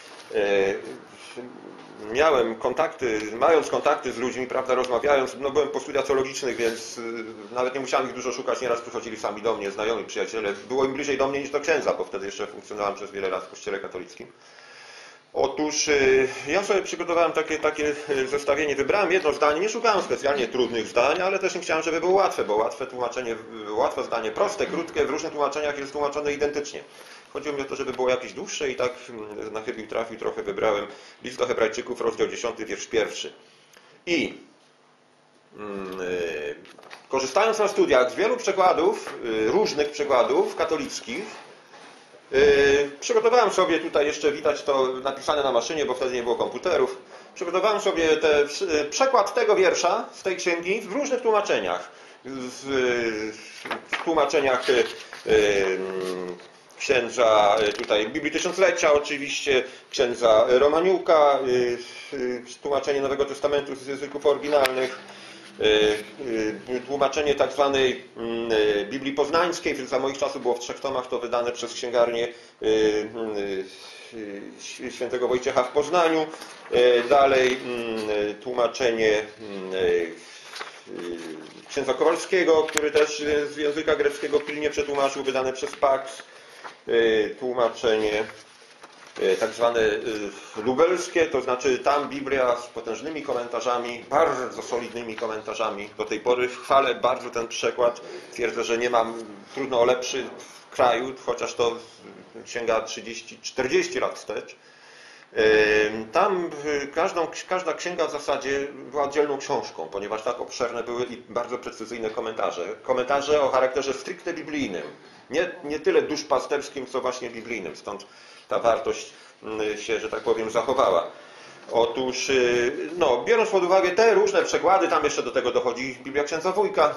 mając kontakty z ludźmi, prawda, rozmawiając, byłem po studiach teologicznych, więc nawet nie musiałem ich dużo szukać, nieraz przychodzili sami do mnie, znajomi, przyjaciele. Było im bliżej do mnie niż do księdza, bo wtedy jeszcze funkcjonowałem przez wiele lat w kościele katolickim. Otóż ja sobie przygotowałem takie zestawienie, wybrałem jedno zdanie, nie szukałem specjalnie trudnych zdań, ale też nie chciałem, żeby było łatwe, bo łatwe zdanie, proste, krótkie, w różnych tłumaczeniach jest tłumaczone identycznie. Chodziło mi o to, żeby było jakieś dłuższe i tak na chybił trafił trochę wybrałem list do Hebrajczyków, rozdział 10, wiersz 1. I korzystając na studiach z wielu przekładów, różnych przekładów katolickich, przygotowałem sobie, tutaj jeszcze widać to napisane na maszynie, bo wtedy nie było komputerów, przygotowałem sobie przekład tego wiersza z tej księgi w różnych tłumaczeniach. W tłumaczeniach księdza tutaj Biblii Tysiąclecia oczywiście, księdza Romaniuka, tłumaczenie Nowego Testamentu z języków oryginalnych, tłumaczenie tak zwanej Biblii Poznańskiej, za moich czasów było w 3 tomach to wydane przez księgarnię świętego Wojciecha w Poznaniu, dalej tłumaczenie księdza Kowalskiego, który też z języka greckiego pilnie przetłumaczył, wydane przez Pax, tłumaczenie tak zwane lubelskie, to znaczy tam Biblia z potężnymi komentarzami, bardzo solidnymi komentarzami. Do tej pory chwalę bardzo ten przekład. Twierdzę, że nie mam, trudno o lepszy, kraju, chociaż to sięga 30-40 lat wstecz. Tam każda księga w zasadzie była oddzielną książką, ponieważ tak obszerne były i bardzo precyzyjne komentarze. Komentarze o charakterze stricte biblijnym. Nie tyle duszpasterskim, co właśnie biblijnym. Stąd ta wartość się, że tak powiem, zachowała. Otóż, no, biorąc pod uwagę te różne przekłady, tam jeszcze do tego dochodzi Biblia księdza Wójka,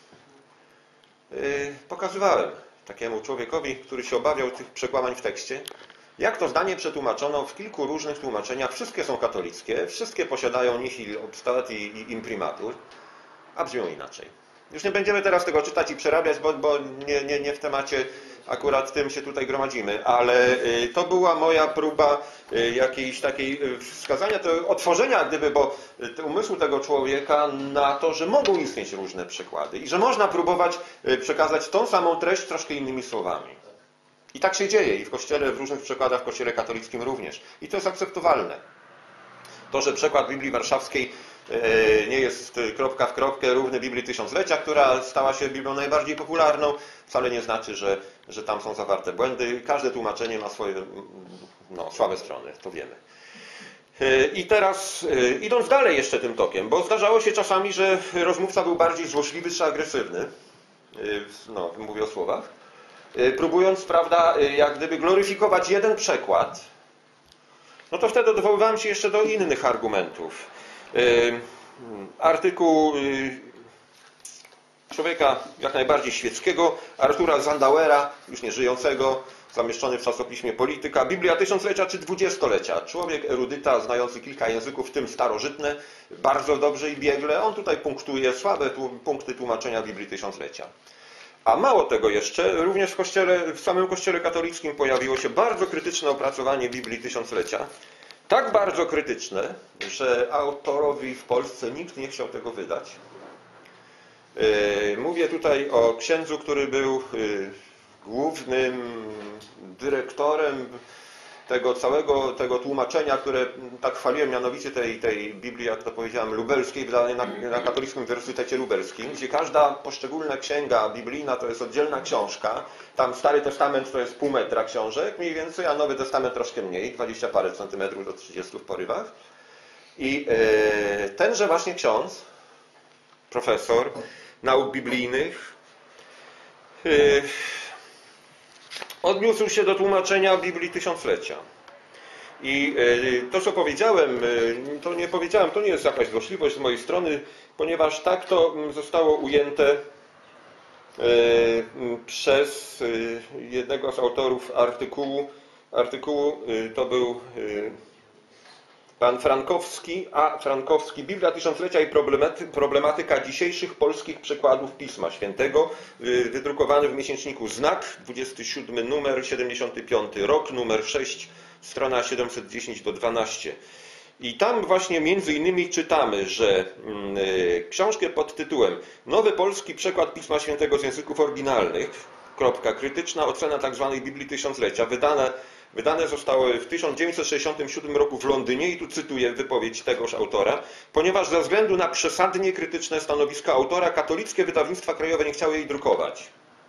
pokazywałem takiemu człowiekowi, który się obawiał tych przekłamań w tekście, jak to zdanie przetłumaczono w kilku różnych tłumaczeniach. Wszystkie są katolickie, wszystkie posiadają nihil obstat i imprimatur, a brzmią inaczej. Już nie będziemy teraz tego czytać i przerabiać, bo nie w temacie akurat tym się tutaj gromadzimy, ale to była moja próba jakiejś takiej wskazania, to otworzenia gdyby, bo umysłu tego człowieka na to, że mogą istnieć różne przykłady i że można próbować przekazać tą samą treść troszkę innymi słowami. I tak się dzieje i w Kościele, w różnych przekładach w Kościele katolickim również. I to jest akceptowalne. To, że przekład Biblii Warszawskiej nie jest kropka w kropkę równy Biblii Tysiąclecia, która stała się Biblią najbardziej popularną, wcale nie znaczy, że tam są zawarte błędy. Każde tłumaczenie ma swoje słabe strony, to wiemy. I teraz, idąc dalej jeszcze tym tokiem, bo zdarzało się czasami, że rozmówca był bardziej złośliwy czy agresywny, mówię o słowach, próbując, prawda, jak gdyby gloryfikować jeden przekład, no to wtedy odwoływałem się jeszcze do innych argumentów. Artykuł człowieka jak najbardziej świeckiego, Artura Zandauera, już nie żyjącego, zamieszczony w czasopiśmie Polityka, Biblia Tysiąclecia czy Dwudziestolecia. Człowiek erudyta, znający kilka języków, w tym starożytne, bardzo dobrze i biegle. On tutaj punktuje słabe punkty tłumaczenia Biblii Tysiąclecia. A mało tego jeszcze, również w samym Kościele katolickim pojawiło się bardzo krytyczne opracowanie Biblii Tysiąclecia. Tak bardzo krytyczne, że autorowi w Polsce nikt nie chciał tego wydać. Mówię tutaj o księdzu, który był głównym dyrektorem tego tłumaczenia, które tak chwaliłem, mianowicie tej Biblii, jak to powiedziałem, lubelskiej, wydanej na Katolickim Uniwersytecie Lubelskim, gdzie każda poszczególna księga biblijna to jest oddzielna książka. Tam Stary Testament to jest pół metra książek mniej więcej, a Nowy Testament troszkę mniej, 20 parę centymetrów do 30 w porywach. I tenże właśnie ksiądz, profesor nauk biblijnych, odniósł się do tłumaczenia Biblii Tysiąclecia. I to, co powiedziałem, to nie jest jakaś złośliwość z mojej strony, ponieważ tak to zostało ujęte przez jednego z autorów artykułu to był pan Frankowski, Biblia Tysiąclecia i problematyka dzisiejszych polskich przekładów Pisma Świętego, wydrukowany w miesięczniku Znak, 27 numer, 75 rok, numer 6, strona 710-12. I tam właśnie między innymi czytamy, że książkę pod tytułem Nowy polski przekład Pisma Świętego z języków oryginalnych, krytyczna ocena tzw. Biblii Tysiąclecia, wydane zostały w 1967 roku w Londynie i tu cytuję wypowiedź tegoż autora, ponieważ ze względu na przesadnie krytyczne stanowisko autora katolickie wydawnictwa krajowe nie chciały jej drukować.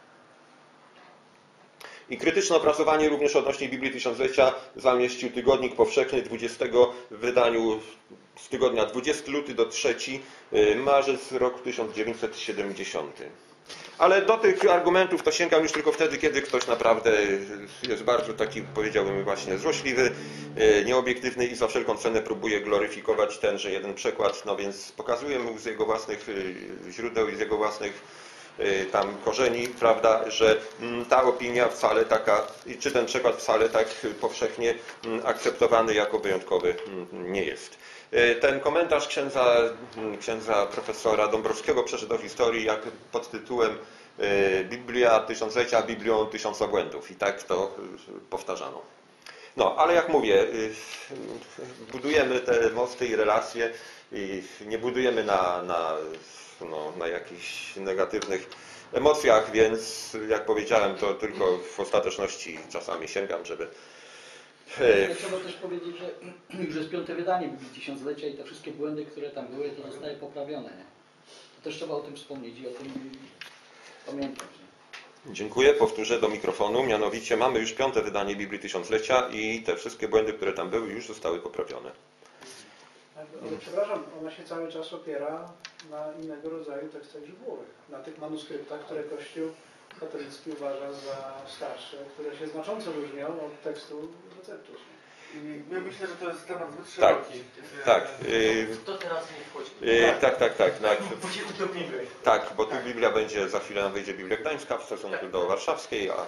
I krytyczne opracowanie również odnośnie Biblii Tysiąclecia zamieścił Tygodnik Powszechny 20 w wydaniu z tygodnia 20 luty do 3 marzec rok 1970. Ale do tych argumentów to sięgam już tylko wtedy, kiedy ktoś naprawdę jest bardzo taki, powiedziałbym właśnie, złośliwy, nieobiektywny i za wszelką cenę próbuje gloryfikować tenże jeden przekład. No więc pokazuję mu z jego własnych źródeł i z jego własnych tam korzeni, prawda, że ta opinia wcale taka, czy ten przekład wcale tak powszechnie akceptowany jako wyjątkowy nie jest. Ten komentarz księdza profesora Dąbrowskiego przeszedł do historii jak pod tytułem Biblia Tysiąclecia Biblią Tysiąca Błędów i tak to powtarzano. No, ale jak mówię, budujemy te mosty i relacje i nie budujemy na jakichś negatywnych emocjach, więc jak powiedziałem, to tylko w ostateczności czasami sięgam, żeby... Trzeba też powiedzieć, że już jest 5. wydanie Biblii Tysiąclecia i te wszystkie błędy, które tam były, to zostały poprawione. Nie? To też trzeba o tym wspomnieć i o tym pamiętać. Nie? Dziękuję. Powtórzę do mikrofonu. Mianowicie mamy już 5. wydanie Biblii Tysiąclecia i te wszystkie błędy, które tam były, już zostały poprawione. Ale przepraszam, ona się cały czas opiera na innego rodzaju tekstach źródłowych. Na tych manuskryptach, które Kościół katolicki uważa za starsze, które się znacząco różnią od tekstu Receptus. Ja myślę, że to jest temat zbyt Tak, szeroki. tak. To teraz nie wchodzi. Tak. Bo się utopimy. Tak, bo tu Biblia będzie, za chwilę nam wyjdzie Biblia Gdańska w stosunku do warszawskiej, a...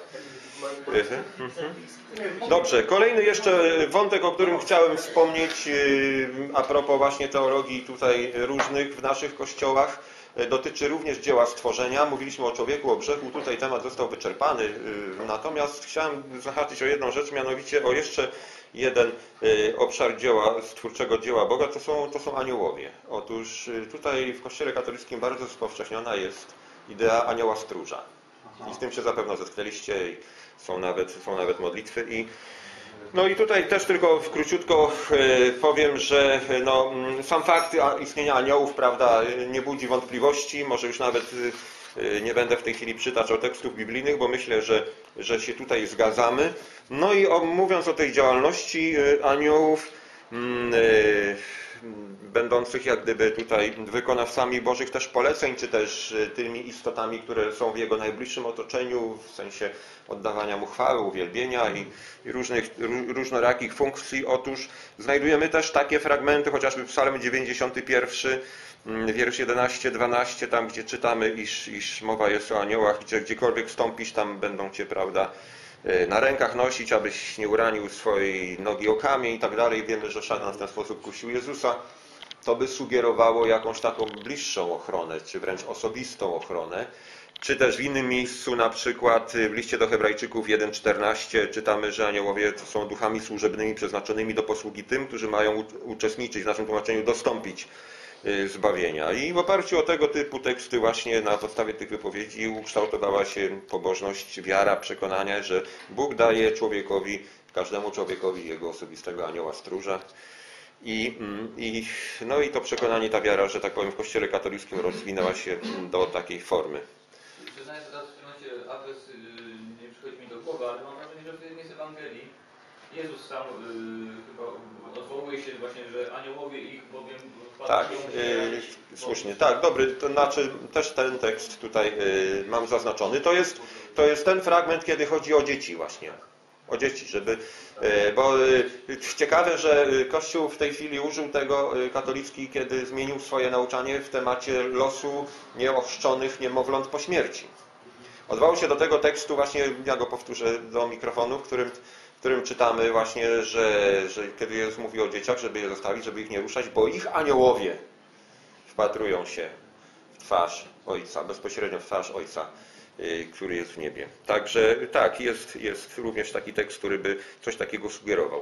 Dobrze, kolejny jeszcze wątek, o którym chciałem wspomnieć a propos właśnie teologii tutaj różnych w naszych kościołach, dotyczy również dzieła stworzenia. Mówiliśmy o człowieku, o grzechu, tutaj temat został wyczerpany, natomiast chciałem zahaczyć o jedną rzecz, mianowicie o jeszcze jeden obszar dzieła, stwórczego dzieła Boga, to są aniołowie. Otóż tutaj w Kościele katolickim bardzo rozpowszechniona jest idea anioła stróża. I z tym się zapewne zetknęliście i są nawet modlitwy. No i tutaj też tylko króciutko powiem, że no, sam fakt istnienia aniołów, prawda, nie budzi wątpliwości. Może już nawet nie będę w tej chwili przytaczał tekstów biblijnych, bo myślę, że się tutaj zgadzamy. No i mówiąc o tej działalności aniołów, będących jak gdyby tutaj wykonawcami Bożych też poleceń, czy też tymi istotami, które są w Jego najbliższym otoczeniu, w sensie oddawania Mu chwały, uwielbienia i różnorakich funkcji. Otóż znajdujemy też takie fragmenty, chociażby Psalm 91, wiersz 11-12, tam gdzie czytamy, iż mowa jest o aniołach, gdziekolwiek stąpisz, tam będą Cię, prawda, na rękach nosić, abyś nie uranił swojej nogi o kamień i tak dalej. Wiemy, że szatan w ten sposób kusił Jezusa. To by sugerowało jakąś taką bliższą ochronę, czy wręcz osobistą ochronę. Czy też w innym miejscu, na przykład w liście do Hebrajczyków 1:14 czytamy, że aniołowie są duchami służebnymi przeznaczonymi do posługi tym, którzy mają uczestniczyć, w naszym tłumaczeniu dostąpić zbawienia. I w oparciu o tego typu teksty właśnie na podstawie tych wypowiedzi ukształtowała się pobożność, wiara, przekonanie, że Bóg daje każdemu człowiekowi jego osobistego anioła stróża. No i to przekonanie, ta wiara, że tak powiem, w Kościele katolickim rozwinęła się do takiej formy. Przyznaję, że teraz w tym momencie adres nie przychodzi mi do głowy, ale mam wrażenie, że w jednej z Ewangelii Jezus sam chyba odwołuje się właśnie, że aniołowie ich bowiem Tak, słusznie. Tak, dobry. To znaczy też ten tekst tutaj mam zaznaczony. To jest ten fragment, kiedy chodzi o dzieci właśnie. O dzieci, bo ciekawe, że Kościół w tej chwili użył tego katolicki, kiedy zmienił swoje nauczanie w temacie losu nieochrzczonych niemowląt po śmierci. Odwołał się do tego tekstu właśnie, ja go powtórzę do mikrofonu, w którym czytamy właśnie, że kiedy Jezus mówi o dzieciach, żeby je zostawić, żeby ich nie ruszać, bo ich aniołowie wpatrują się w twarz Ojca, bezpośrednio w twarz Ojca, który jest w niebie. Także tak, jest również taki tekst, który by coś takiego sugerował.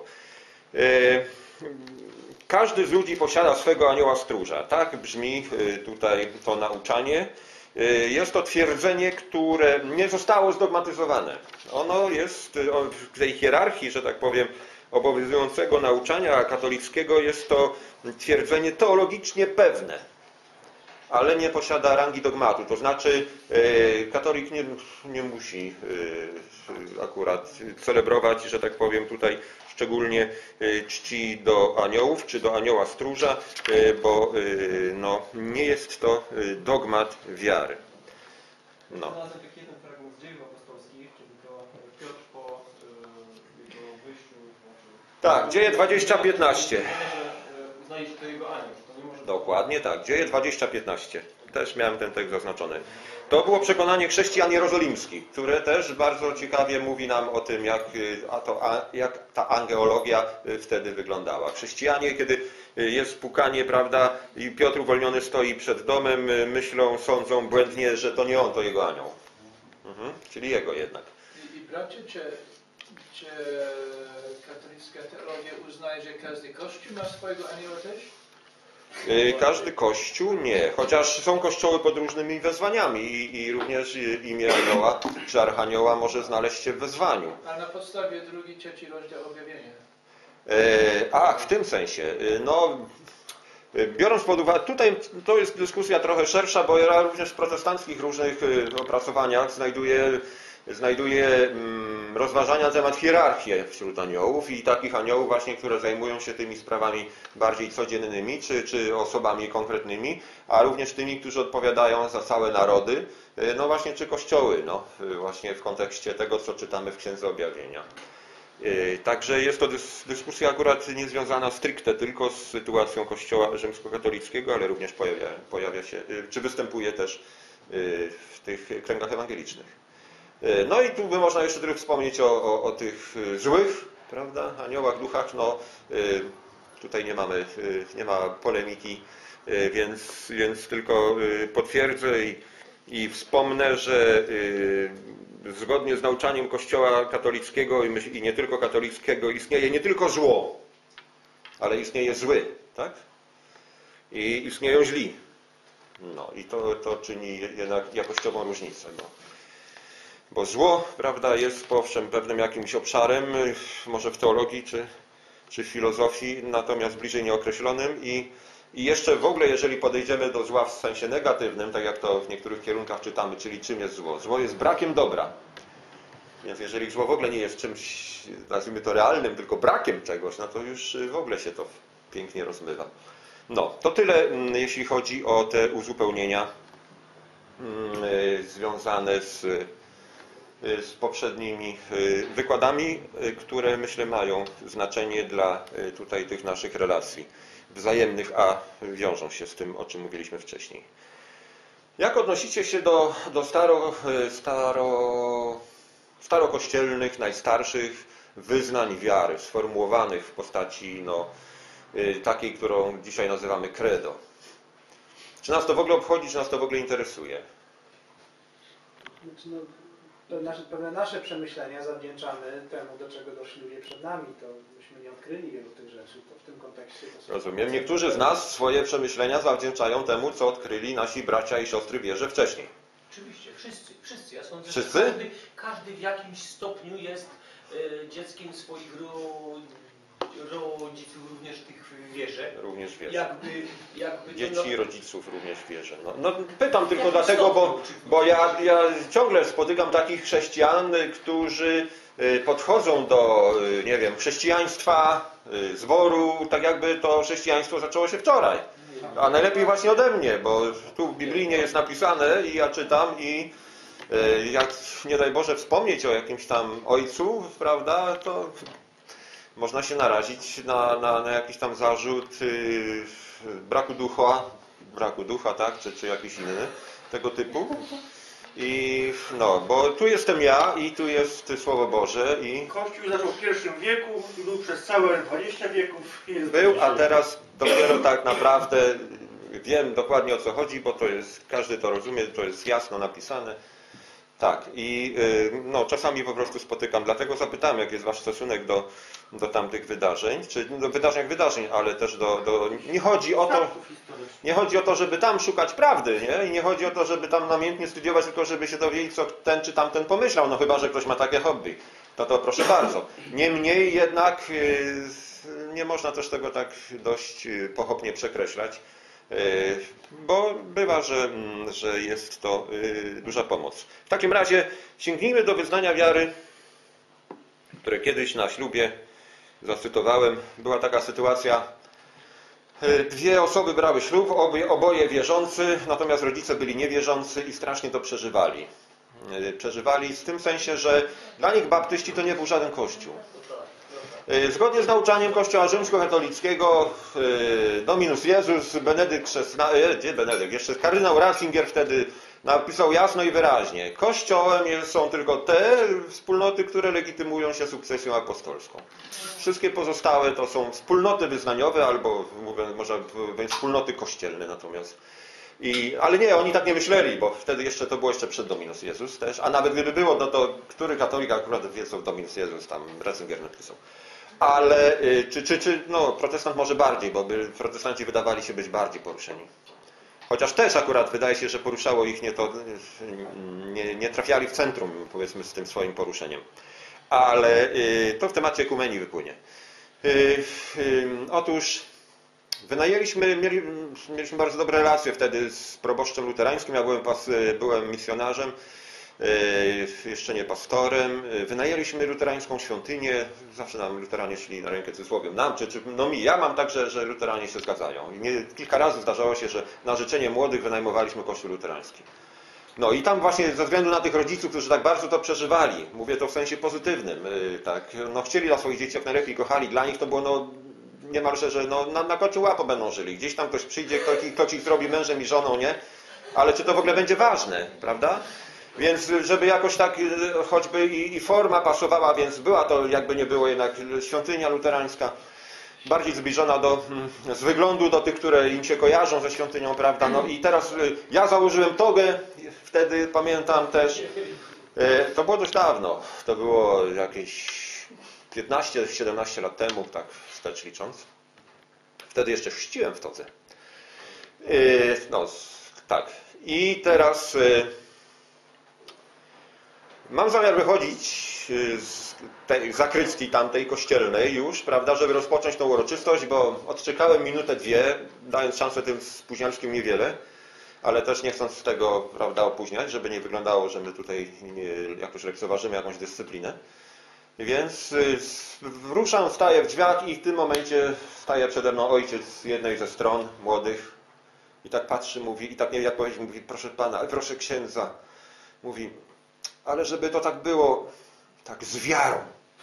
Każdy z ludzi posiada swego anioła stróża. Tak brzmi tutaj to nauczanie. Jest to twierdzenie, które nie zostało zdogmatyzowane. Ono jest w tej hierarchii, że tak powiem, obowiązującego nauczania katolickiego, jest to twierdzenie teologicznie pewne, ale nie posiada rangi dogmatu. To znaczy katolik nie musi akurat celebrować, że tak powiem, tutaj szczególnie czci do aniołów, czy do anioła stróża, bo no, nie jest to dogmat wiary. No. Znalazłem taki jeden fragment z dziejów apostolskich, czyli to Piotr po jego wyjściu. Tak, Dzieje 20:15. Uznaje, że to jego anioł. To nie może... Dokładnie tak, Dzieje 20:15. Też miałem ten tekst zaznaczony. To było przekonanie chrześcijan jerozolimskich, które też bardzo ciekawie mówi nam o tym, jak ta angeologia wtedy wyglądała. Chrześcijanie, kiedy jest pukanie, prawda, i Piotr uwolniony stoi przed domem, sądzą błędnie, że to nie on, to jego anioł. Czyli jego jednak. I bracie, czy katolicka teologia uznaje, że każdy kościół ma swojego anioła też? Każdy kościół nie, chociaż są kościoły pod różnymi wezwaniami i również imię anioła czy archanioła może znaleźć się w wezwaniu. A na podstawie 2-3 rozdział objawienia. W tym sensie. No, Biorąc pod uwagę, tutaj to jest dyskusja trochę szersza, bo ja również w protestanckich różnych opracowaniach znajduję rozważania na temat hierarchii wśród aniołów i takich aniołów właśnie, które zajmują się tymi sprawami bardziej codziennymi, czy osobami konkretnymi, a również tymi, którzy odpowiadają za całe narody, no właśnie, czy kościoły, no właśnie w kontekście tego, co czytamy w Księdze Objawienia. Także jest to dyskusja akurat nie związana stricte tylko z sytuacją Kościoła rzymskokatolickiego, ale również pojawia się, czy występuje też w tych kręgach ewangelicznych. No i tu by można jeszcze tylko wspomnieć o tych złych, prawda, aniołach, duchach. No, tutaj nie ma polemiki, więc tylko potwierdzę i wspomnę, że zgodnie z nauczaniem Kościoła katolickiego i nie tylko katolickiego istnieje nie tylko zło, ale istnieje zły, tak? I istnieją źli. No i to czyni jednak jakościową różnicę. Bo zło, prawda, jest owszem pewnym jakimś obszarem, może w teologii czy w filozofii, natomiast bliżej nieokreślonym i jeszcze w ogóle, jeżeli podejdziemy do zła w sensie negatywnym, tak jak to w niektórych kierunkach czytamy, czyli czym jest zło? Zło jest brakiem dobra. Więc jeżeli zło w ogóle nie jest czymś, nazwijmy to realnym, tylko brakiem czegoś, no to już w ogóle się to pięknie rozmywa. No, to tyle, jeśli chodzi o te uzupełnienia związane z poprzednimi wykładami, które myślę mają znaczenie dla tutaj tych naszych relacji wzajemnych, a wiążą się z tym, o czym mówiliśmy wcześniej. Jak odnosicie się do starokościelnych, najstarszych wyznań wiary, sformułowanych w postaci takiej, którą dzisiaj nazywamy credo? Czy nas to w ogóle obchodzi, czy nas to w ogóle interesuje? Pewne nasze przemyślenia zawdzięczamy temu, do czego doszli ludzie przed nami. To myśmy nie odkryli wielu tych rzeczy. To w tym kontekście... Rozumiem. Niektórzy z nas swoje przemyślenia zawdzięczają temu, co odkryli nasi bracia i siostry w wierze wcześniej. Oczywiście, wszyscy. Ja sądzę, wszyscy? że każdy w jakimś stopniu jest dzieckiem swoich rodziców, również tych w wierze. Również wierzę. Dzieci i rodziców również wierzę. No, pytam tylko dlatego, bo ja ciągle spotykam takich chrześcijan, którzy podchodzą do, nie wiem, chrześcijaństwa, zboru, tak jakby to chrześcijaństwo zaczęło się wczoraj. A najlepiej właśnie ode mnie, bo tu biblijnie jest napisane i ja czytam i jak nie daj Boże wspomnieć o jakimś tam ojcu, prawda, to można się narazić na jakiś tam zarzut braku ducha, tak, czy jakiś inny tego typu. I bo tu jestem ja i tu jest Słowo Boże i... Kościół zaczął w I wieku i był przez całe 20 wieków. Był, a teraz dopiero tak naprawdę wiem dokładnie o co chodzi, bo to jest, każdy to rozumie, to jest jasno napisane. Tak, i czasami po prostu spotykam, dlatego zapytałem, jaki jest wasz stosunek do tamtych wydarzeń, czy do wydarzeń, ale też nie chodzi o to, żeby tam szukać prawdy, nie? I nie chodzi o to, żeby tam namiętnie studiować, tylko żeby się dowiedzieć, co ten czy tamten pomyślał, no chyba, że ktoś ma takie hobby. To proszę bardzo. Niemniej jednak nie można też tego tak dość pochopnie przekreślać, bo bywa, że jest to duża pomoc. W takim razie sięgnijmy do wyznania wiary, które kiedyś na ślubie zacytowałem. Była taka sytuacja, dwie osoby brały ślub, oboje wierzący, natomiast rodzice byli niewierzący i strasznie to przeżywali. Przeżywali w tym sensie, że dla nich baptyści to nie był żaden kościół. Zgodnie z nauczaniem Kościoła rzymskokatolickiego Dominus Jezus, jeszcze kardynał Ratzinger wtedy napisał jasno i wyraźnie: Kościołem są tylko te wspólnoty, które legitymują się sukcesją apostolską. Wszystkie pozostałe to są wspólnoty wyznaniowe albo można powiedzieć wspólnoty kościelne natomiast. Ale nie, oni tak nie myśleli, bo wtedy to było jeszcze przed Dominus Jezus też, a nawet gdyby było, no to który katolik akurat wie, co Dominus Jezus tam Ratzinger napisał. Ale protestant może bardziej, bo protestanci wydawali się być bardziej poruszeni. Chociaż też akurat wydaje się, że poruszało ich nie trafiali w centrum, powiedzmy, z tym swoim poruszeniem. Ale to w temacie ekumenii wypłynie. Otóż Mieliśmy bardzo dobre relacje wtedy z proboszczem luterańskim. Ja byłem misjonarzem, jeszcze nie pastorem. Wynajęliśmy luterańską świątynię. Zawsze nam luteranie szli na rękę cudzysłowiem. Ja mam także, że luteranie się zgadzają. I kilka razy zdarzało się, że na życzenie młodych wynajmowaliśmy kościół luterański. No i tam właśnie ze względu na tych rodziców, którzy tak bardzo to przeżywali, mówię to w sensie pozytywnym, tak, no chcieli dla swoich dzieci jak najlepiej, kochali, dla nich to było niemalże, że na kociu łapo będą żyli. Gdzieś tam ktoś przyjdzie, ktoś ich zrobi mężem i żoną, nie? Ale czy to w ogóle będzie ważne, prawda? Więc żeby jakoś tak choćby i forma pasowała, więc była to jakby nie było jednak świątynia luterańska, bardziej zbliżona z wyglądu do tych, które im się kojarzą ze świątynią, prawda? No i teraz ja założyłem togę, wtedy pamiętam też, to było dość dawno, to było jakieś 15-17 lat temu, tak wstecz licząc. Wtedy jeszcze chrzciłem w todze. No, tak. I teraz mam zamiar wychodzić z tej zakrystii tamtej kościelnej już, prawda, żeby rozpocząć tą uroczystość, bo odczekałem minutę, dwie, dając szansę tym spóźnialskim niewiele, ale też nie chcąc tego, prawda, opóźniać, żeby nie wyglądało, że my tutaj jakoś lekceważymy jakąś dyscyplinę. Więc ruszam, staję w drzwiach i w tym momencie staje przede mną ojciec z jednej ze stron młodych i tak patrzy, mówi, i tak nie wie jak powiedzieć, mówi, proszę pana, proszę księdza, mówi, ale żeby to tak było, tak z wiarą.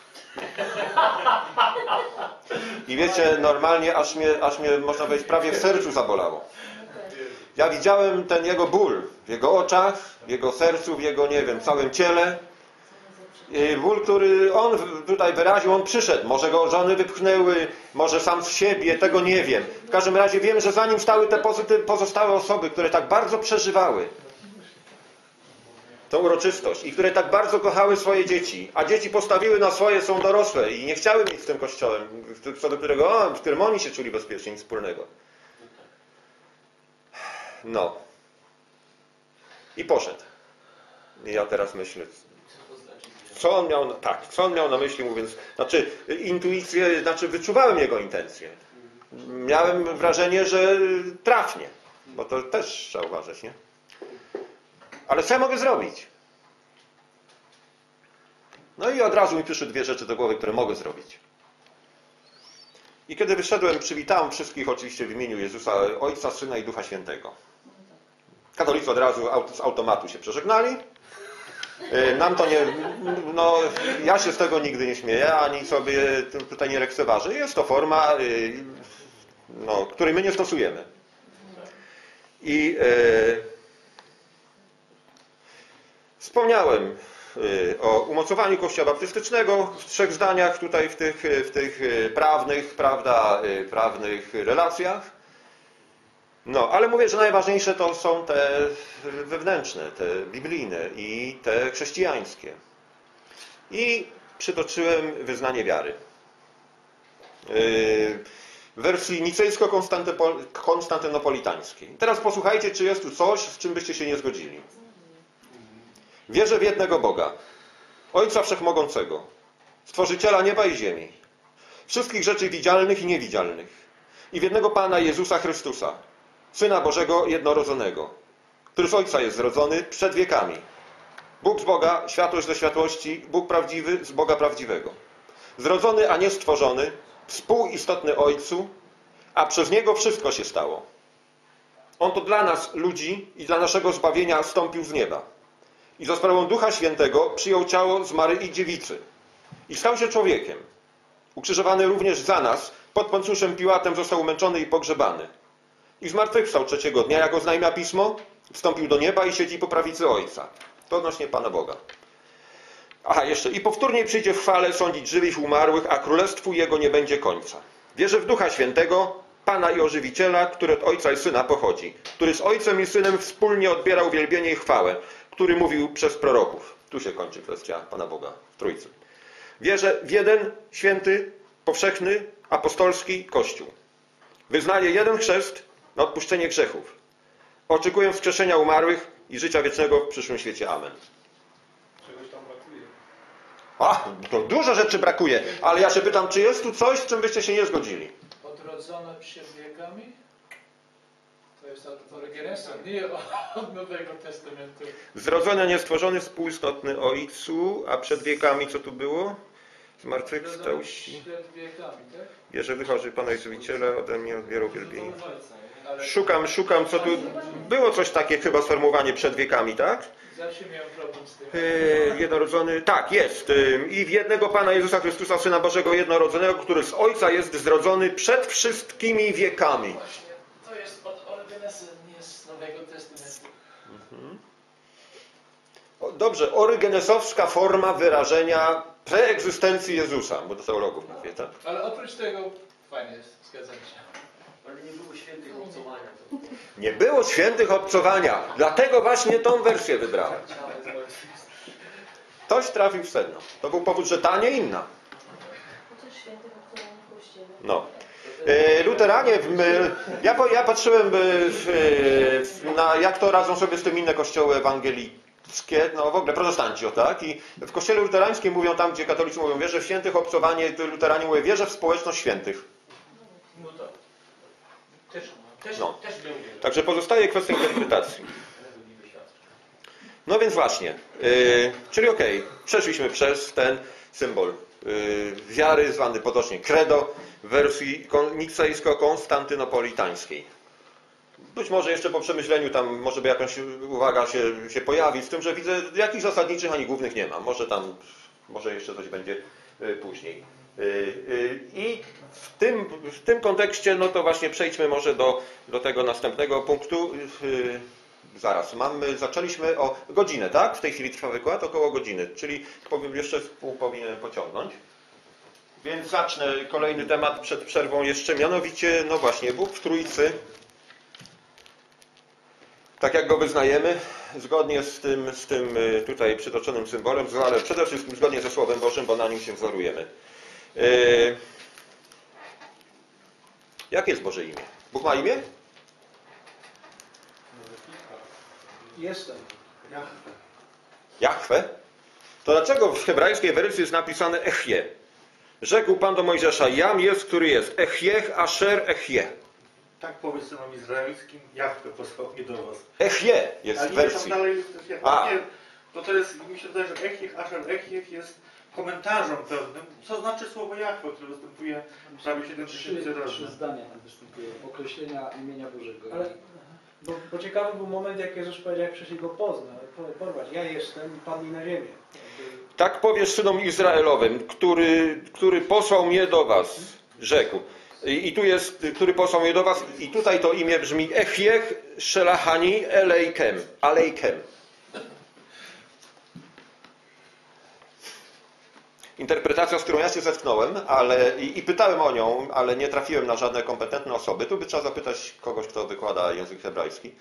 I wiecie, normalnie aż mnie można powiedzieć, prawie w sercu zabolało. Ja widziałem ten jego ból w jego oczach, w jego sercu, w jego, nie wiem, całym ciele. Ból, który on tutaj wyraził, on przyszedł. Może go żony wypchnęły, może sam z siebie, tego nie wiem. W każdym razie wiem, że za nim stały te pozostałe osoby, które tak bardzo przeżywały tą uroczystość i które tak bardzo kochały swoje dzieci, a dzieci postawiły na swoje, są dorosłe i nie chciały mieć z tym kościołem, w którym oni się czuli bezpiecznie, nic wspólnego. No. I poszedł. I ja teraz myślę, co on miał na myśli, mówiąc, intuicję, wyczuwałem jego intencje. Miałem wrażenie, że trafnie, bo to też trzeba uważać, nie? Ale co ja mogę zrobić? No i od razu mi przyszły dwie rzeczy do głowy, które mogę zrobić. I kiedy wyszedłem, przywitałem wszystkich oczywiście w imieniu Jezusa, Ojca, Syna i Ducha Świętego. Katolicy od razu z automatu się przeżegnali. Nam to nie... No, ja się z tego nigdy nie śmieję, ani sobie tutaj nie lekceważę. Jest to forma, której my nie stosujemy. I wspomniałem o umocowaniu Kościoła baptystycznego w 3 zdaniach tutaj w tych prawnych, prawda, prawnych relacjach. No, ale mówię, że najważniejsze to są te wewnętrzne, te biblijne i te chrześcijańskie. I przytoczyłem wyznanie wiary. W wersji nicejsko-konstantynopolitańskiej. Teraz posłuchajcie, czy jest tu coś, z czym byście się nie zgodzili. Wierzę w jednego Boga, Ojca Wszechmogącego, Stworzyciela nieba i ziemi, wszystkich rzeczy widzialnych i niewidzialnych, i w jednego Pana Jezusa Chrystusa, Syna Bożego jednorodzonego, który z Ojca jest zrodzony przed wiekami. Bóg z Boga, światłość ze światłości, Bóg prawdziwy z Boga prawdziwego. Zrodzony, a nie stworzony, współistotny Ojcu, a przez Niego wszystko się stało. On to dla nas, ludzi, i dla naszego zbawienia stąpił z nieba. I za sprawą Ducha Świętego przyjął ciało z Maryi Dziewicy. I stał się człowiekiem. Ukrzyżowany również za nas, pod Poncjuszem Piłatem został umęczony i pogrzebany. I zmartwychwstał 3. dnia, jak oznajmia Pismo, wstąpił do nieba i siedzi po prawicy Ojca. To odnośnie Pana Boga. Aha, jeszcze. I powtórnie przyjdzie w chwale sądzić żywych i umarłych, a królestwu Jego nie będzie końca. Wierzę w Ducha Świętego, Pana i Ożywiciela, który od Ojca i Syna pochodzi, który z Ojcem i Synem wspólnie odbierał wielbienie i chwałę, który mówił przez proroków. Tu się kończy kwestia Pana Boga w Trójcy. Wierzę w jeden święty, powszechny, apostolski Kościół. Wyznaję jeden chrzest na odpuszczenie grzechów. Oczekuję wskrzeszenia umarłych i życia wiecznego w przyszłym świecie. Amen. Czegoś tam brakuje. To dużo rzeczy brakuje, ale ja się pytam, czy jest tu coś, z czym byście się nie zgodzili? zrodzone przed wiekami? To jest orygenesa, nie od Nowego Testamentu. Zrodzony, niestworzony, współistotny Ojcu, a przed wiekami co tu było? Zmartwychwstał się. Przed wiekami, tak? Bierze wychodzi Pana i Zbawiciela, ode mnie odbiera uwielbienie. Ale Szukam, co tu... Było coś takie chyba sformułowanie przed wiekami, tak? zawsze miałem problem z tym. Jednorodzony, tak, jest. I w jednego Pana Jezusa Chrystusa, Syna Bożego jednorodzonego, który z Ojca jest zrodzony przed wszystkimi wiekami. Właśnie, to jest od orygenesy, nie z Nowego Testamentu. Dobrze, orygenesowska forma wyrażenia preegzystencji Jezusa, bo do teologów mówię, tak? Ale oprócz tego fajnie jest, zgadzam się. Ale nie było świętych obcowania. Nie było świętych obcowania, dlatego właśnie tą wersję wybrałem. Ktoś trafił w sedno. To był powód, że ta, nie inna. Chociaż świętych obcowania w kościele. No. Luteranie, ja patrzyłem na jak to radzą sobie z tym inne kościoły ewangelickie, no w ogóle protestanci, o tak? I w kościele luterańskim mówią tam, gdzie katolicy mówią, wierzę w świętych, obcowanie, luteranie mówią, wierzę w społeczność świętych. No tak. Też nie mówię. Także pozostaje kwestia interpretacji. No więc właśnie, czyli okej, przeszliśmy przez ten symbol wiary zwany potocznie credo w wersji nicejsko-konstantynopolitańskiej. Być może jeszcze po przemyśleniu tam może by jakaś uwaga się pojawi, z tym, że widzę jakichś zasadniczych ani głównych nie ma. Może jeszcze coś będzie później. I w tym kontekście, no to właśnie przejdźmy może do tego następnego punktu. Zaraz, zaczęliśmy o godzinę, tak? W tej chwili trwa wykład około godziny, czyli jeszcze pół powinienem pociągnąć. Więc zacznę kolejny temat przed przerwą jeszcze, mianowicie, no właśnie, Bóg w Trójcy, tak jak go wyznajemy, zgodnie z tym tutaj przytoczonym symbolem, ale przede wszystkim zgodnie ze Słowem Bożym, bo na nim się wzorujemy. Jakie jest Boże imię? Bóg ma imię? Jestem. Jahwe? To dlaczego w hebrajskiej wersji jest napisane Echje? Rzekł Pan do Mojżesza, Jam jest, który jest. Echiech, Asher, Echje. Tak powiedz synom izraelskim, Jahwe posłał mnie do was. Echje jest Ale w nie, wersji. tam dalej jest też Jahwe. Nie, to jest, mi się wydaje, że Echiech, Asher, Echiech jest komentarzem pewnym, co znaczy słowo Jahwe, które występuje prawie 7000 razy. 3 zdania tam występują, określenia imienia Bożego. Ale, bo ciekawy był moment, jak Jezus powiedział, jak przyszli go porwać. Ja jestem i padli na ziemię. Tak powiesz synom Izraelowym, który posłał mnie do was, rzekł. I tu jest, który posłał mnie do was, i tutaj to imię brzmi Echiech, Shelachani, Eleikem. Interpretacja, z którą ja się zetknąłem, i pytałem o nią, ale nie trafiłem na żadne kompetentne osoby. Tu by trzeba zapytać kogoś, kto wykłada język hebrajski.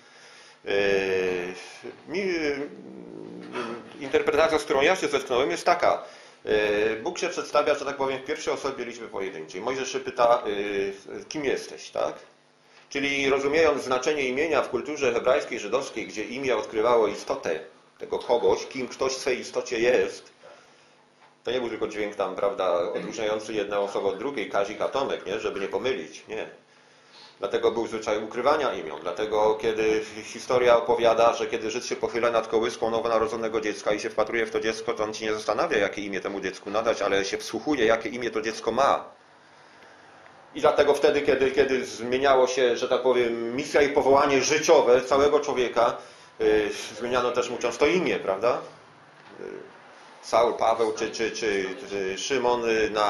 Interpretacja, z którą ja się zetknąłem, jest taka. Bóg się przedstawia, że tak powiem, w pierwszej osobie liczby pojedynczej. Mojżesz się pyta, kim jesteś, tak? Czyli rozumiejąc znaczenie imienia w kulturze hebrajskiej, żydowskiej, gdzie imię odkrywało istotę tego kogoś, kim ktoś w swej istocie jest, to nie był tylko dźwięk tam, prawda, odróżniający jedną osobę od drugiej, kazik, atomek, nie? Żeby nie pomylić, nie. Dlatego był zwyczaj ukrywania imion. Dlatego, kiedy historia opowiada, że kiedy Żyd się pochyla nad kołyską nowonarodzonego dziecka i się wpatruje w to dziecko, to on się nie zastanawia, jakie imię temu dziecku nadać, ale się wsłuchuje, jakie imię to dziecko ma. I dlatego wtedy, kiedy zmieniało się, że tak powiem, misja i powołanie życiowe całego człowieka, zmieniano też mu często imię, prawda? Saul, Paweł czy Szymon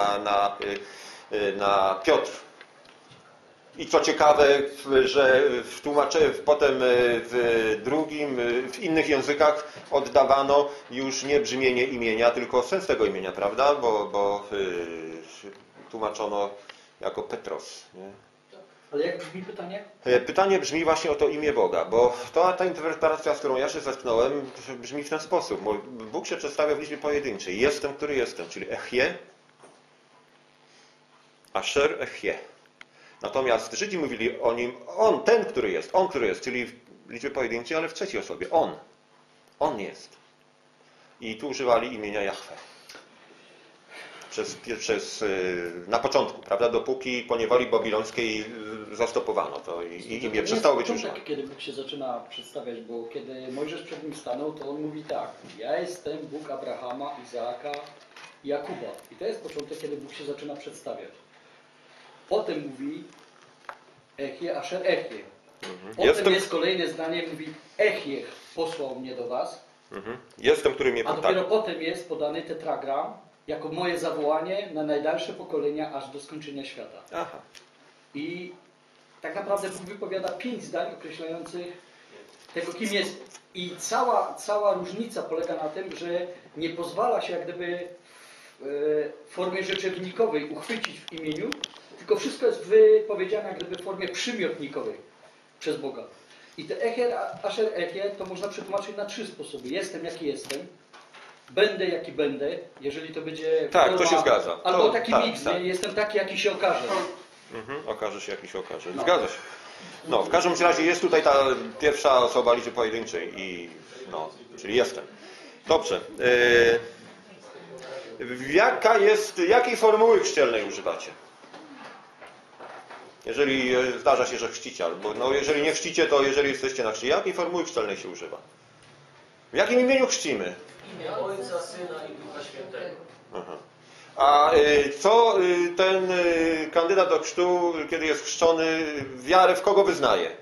na Piotr. I co ciekawe, że potem w innych językach oddawano już nie brzmienie imienia, tylko sens tego imienia, prawda? Bo tłumaczono jako Petros. Nie? Ale jak brzmi pytanie? Pytanie brzmi właśnie o to imię Boga, bo ta interpretacja, z którą ja się zetknąłem, brzmi w ten sposób. Bóg się przedstawia w liczbie pojedynczej. Jestem, który jestem, czyli Echje, Asher, Echje. Natomiast Żydzi mówili o nim, on, ten, który jest, czyli w liczbie pojedynczej, ale w trzeciej osobie. On jest. I tu używali imienia Jahwe. na początku, prawda, dopóki po niewoli babilońskiej zastopowano to i imię przestało być używane. Kiedy Bóg się zaczyna przedstawiać, bo kiedy Mojżesz przed nim stanął, to on mówi tak: ja jestem Bóg Abrahama, Izaaka i Jakuba. I to jest początek, kiedy Bóg się zaczyna przedstawiać. Potem mówi Echie, Asher Echie. Potem jest kolejne zdanie, mówi Echiech posłał mnie do was. Jestem, który mnie A dopiero potem jest podany tetragram jako moje zawołanie na najdalsze pokolenia, aż do skończenia świata. Aha. I tak naprawdę Bóg wypowiada 5 zdań określających tego, kim jest. I cała różnica polega na tym, że nie pozwala się jak gdyby w formie rzeczownikowej uchwycić w imieniu, tylko wszystko jest wypowiedziane jak gdyby w formie przymiotnikowej przez Boga. I te Echer, Asher Echie to można przetłumaczyć na 3 sposoby. Jestem, jaki jestem. Będę, jaki będę. Jeżeli to będzie... Tak, to się zgadza. Albo taki miks, nie? Jestem taki, jaki się okaże. Okaże się, jaki się okaże. Zgadza się. No, w każdym razie jest tutaj ta pierwsza osoba liczby pojedynczej. Czyli jestem. Dobrze. Jakiej formuły chrzcielnej używacie? Jeżeli zdarza się, że chrzcicie, albo jeżeli nie chrzcicie, to jeżeli jesteście na chrzcie, jakiej formuły chrzcielnej się używa? W jakim imieniu chrzcimy? Imię Ojca, Syna i Ducha Świętego. Aha. A co ten kandydat do chrztu, kiedy jest chrzczony, wiarę w kogo wyznaje?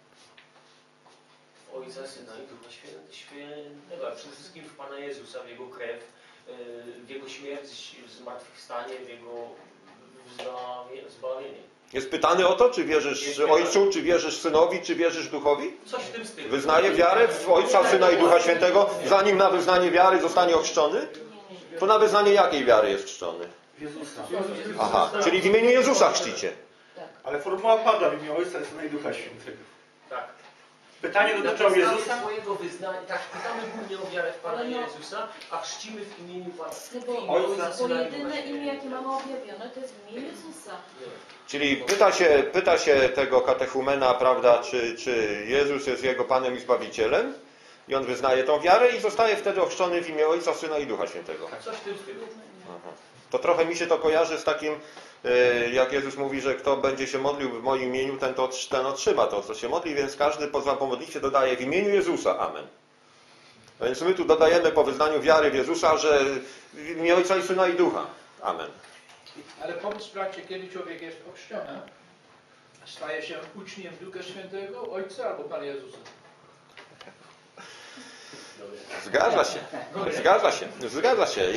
Ojca, Syna i Ducha Świętego, a przede wszystkim w Pana Jezusa, w Jego krew, w Jego śmierć, zmartwychwstanie, w Jego zbawienie. Jest pytany o to, czy wierzysz Ojcu, czy wierzysz Synowi, czy wierzysz Duchowi? Coś w tym stylu. Wyznaje wiarę w Ojca, Syna i Ducha Świętego, zanim na wyznanie wiary zostanie ochrzczony? To na wyznanie jakiej wiary jest chrzczony? Jezusa. Aha, czyli w imieniu Jezusa chrzcicie. Ale formuła pada w imię Ojca, Syna i Ducha Świętego. Tak. Pytanie dotyczyło Jezusa? Swojego wyznania, tak, pytamy głównie o wiarę w Pana Jezusa, a chrzcimy w imieniu Pana. Bo jedyne imię, jakie mamy objawione, to jest w imieniu Jezusa. Czyli pyta się tego katechumena, prawda, czy Jezus jest jego Panem i Zbawicielem, i on wyznaje tą wiarę i zostaje wtedy ochrzczony w imię Ojca, Syna i Ducha Świętego. Coś w tym stylu. Aha. To trochę mi się to kojarzy z takim, jak Jezus mówi, że kto będzie się modlił w moim imieniu, ten otrzyma to, co się modli, więc każdy po modlitwie dodaje w imieniu Jezusa. Amen. A więc my tu dodajemy po wyznaniu wiary w Jezusa, że w imię Ojca i Syna i Ducha. Amen. Ale pomysł, bracie, kiedy człowiek jest ochrzczony, staje się uczniem Ducha Świętego, Ojca albo Pana Jezusa. Zgadza się.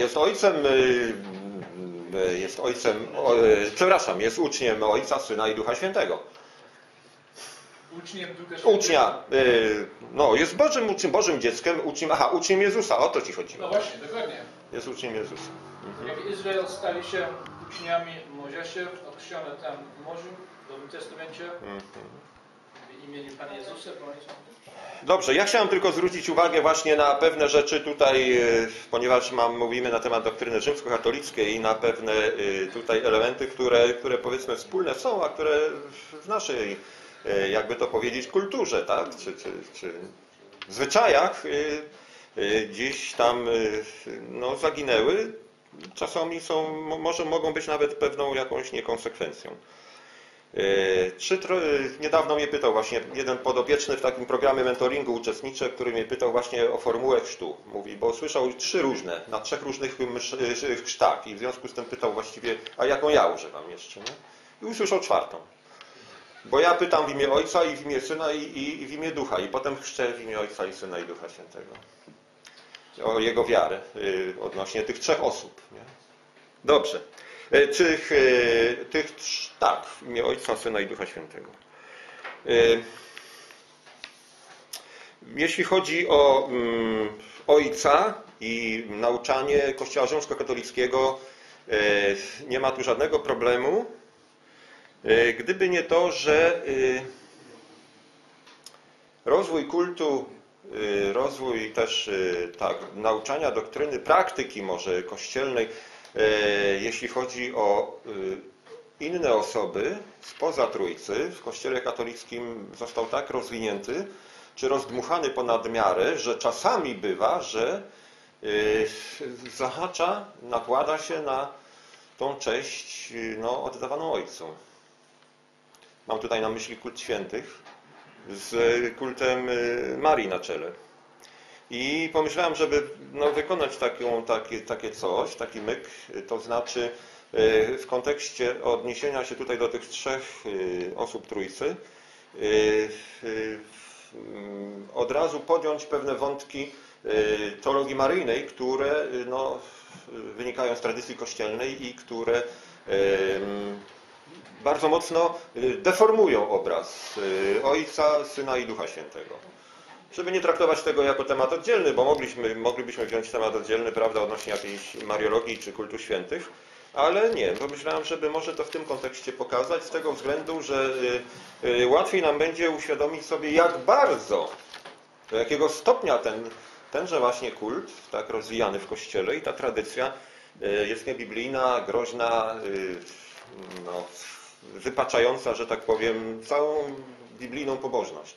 Jest uczniem Ojca, Syna i Ducha Świętego. Uczniem Ducha Świętego. Jest Bożym dzieckiem, uczniem Jezusa, o to ci chodziło. No właśnie, dokładnie. Jest uczniem Jezusa. Jak Izrael stali się uczniami Mojżesza, ochrzczone tam w morzu, w Nowym Testamencie, w imieniu Pana Jezusa, bo oni są... Dobrze, ja chciałem tylko zwrócić uwagę właśnie na pewne rzeczy tutaj, ponieważ mówimy na temat doktryny rzymskokatolickiej i na pewne tutaj elementy, które powiedzmy wspólne są, a które w naszej, jakby to powiedzieć, kulturze, tak, czy zwyczajach gdzieś tam zaginęły, czasami mogą być nawet pewną jakąś niekonsekwencją. Niedawno mnie pytał właśnie jeden podopieczny w takim programie mentoringu uczestniczy, który mnie pytał właśnie o formułę chrztu. Mówi, bo słyszał 3 różne, na 3 różnych chrztach i w związku z tym pytał właściwie, a jaką ja używam jeszcze, nie? I usłyszał 4. Bo ja pytam w imię Ojca i w imię Syna i w imię Ducha i potem chrzczę w imię Ojca i Syna i Ducha Świętego. O jego wiarę odnośnie tych 3 osób. Nie? Dobrze. Tak, w imię Ojca, Syna i Ducha Świętego. Jeśli chodzi o Ojca i nauczanie Kościoła rzymskokatolickiego, nie ma tu żadnego problemu, gdyby nie to, że rozwój kultu, rozwój też nauczania doktryny, praktyki może kościelnej, jeśli chodzi o inne osoby spoza Trójcy, w Kościele katolickim został tak rozwinięty, czy rozdmuchany ponad miarę, że czasami bywa, że nakłada się na tą cześć oddawaną Ojcu. Mam tutaj na myśli kult świętych z kultem Marii na czele. I pomyślałem, żeby wykonać takie coś, taki myk, to znaczy w kontekście odniesienia się tutaj do tych trzech osób Trójcy, od razu podjąć pewne wątki teologii maryjnej, które wynikają z tradycji kościelnej i które bardzo mocno deformują obraz Ojca, Syna i Ducha Świętego. Żeby nie traktować tego jako temat oddzielny, bo moglibyśmy wziąć temat oddzielny, prawda, odnośnie jakiejś mariologii czy kultu świętych, ale nie, pomyślałem, żeby może to w tym kontekście pokazać, z tego względu, że łatwiej nam będzie uświadomić sobie, jak bardzo, do jakiego stopnia tenże właśnie kult, tak rozwijany w Kościele i ta tradycja jest niebiblijna, groźna, wypaczająca, że tak powiem, całą biblijną pobożność.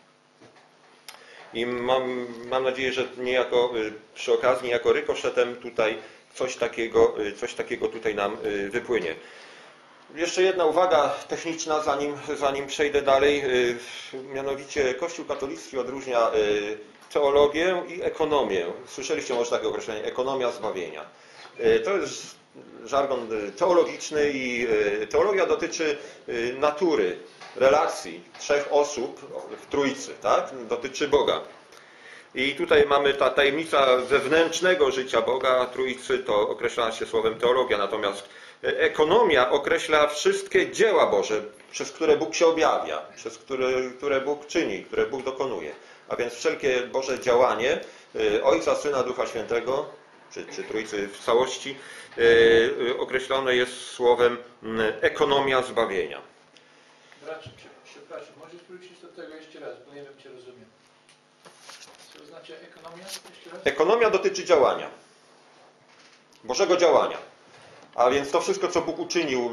I mam nadzieję, że niejako przy okazji, niejako rykoszetem tutaj coś takiego tutaj nam wypłynie. Jeszcze jedna uwaga techniczna, zanim przejdę dalej. Mianowicie Kościół katolicki odróżnia teologię i ekonomię. Słyszeliście może takie określenie, ekonomia zbawienia. To jest żargon teologiczny i teologia dotyczy natury, relacji trzech osób w Trójcy, tak? Dotyczy Boga. I tutaj mamy ta tajemnica wewnętrznego życia Boga, Trójcy, to określa się słowem teologia, natomiast ekonomia określa wszystkie dzieła Boże, przez które Bóg się objawia, przez które Bóg czyni, które Bóg dokonuje. A więc wszelkie Boże działanie Ojca, Syna, Ducha Świętego, czy Trójcy w całości, określone jest słowem ekonomia zbawienia. Bracie, przepraszam, możesz wrócić do tego jeszcze raz, bo nie wiem, czy rozumiem. Co oznacza ekonomia? Jeszcze raz? Ekonomia dotyczy działania. Bożego działania. A więc to wszystko, co Bóg uczynił,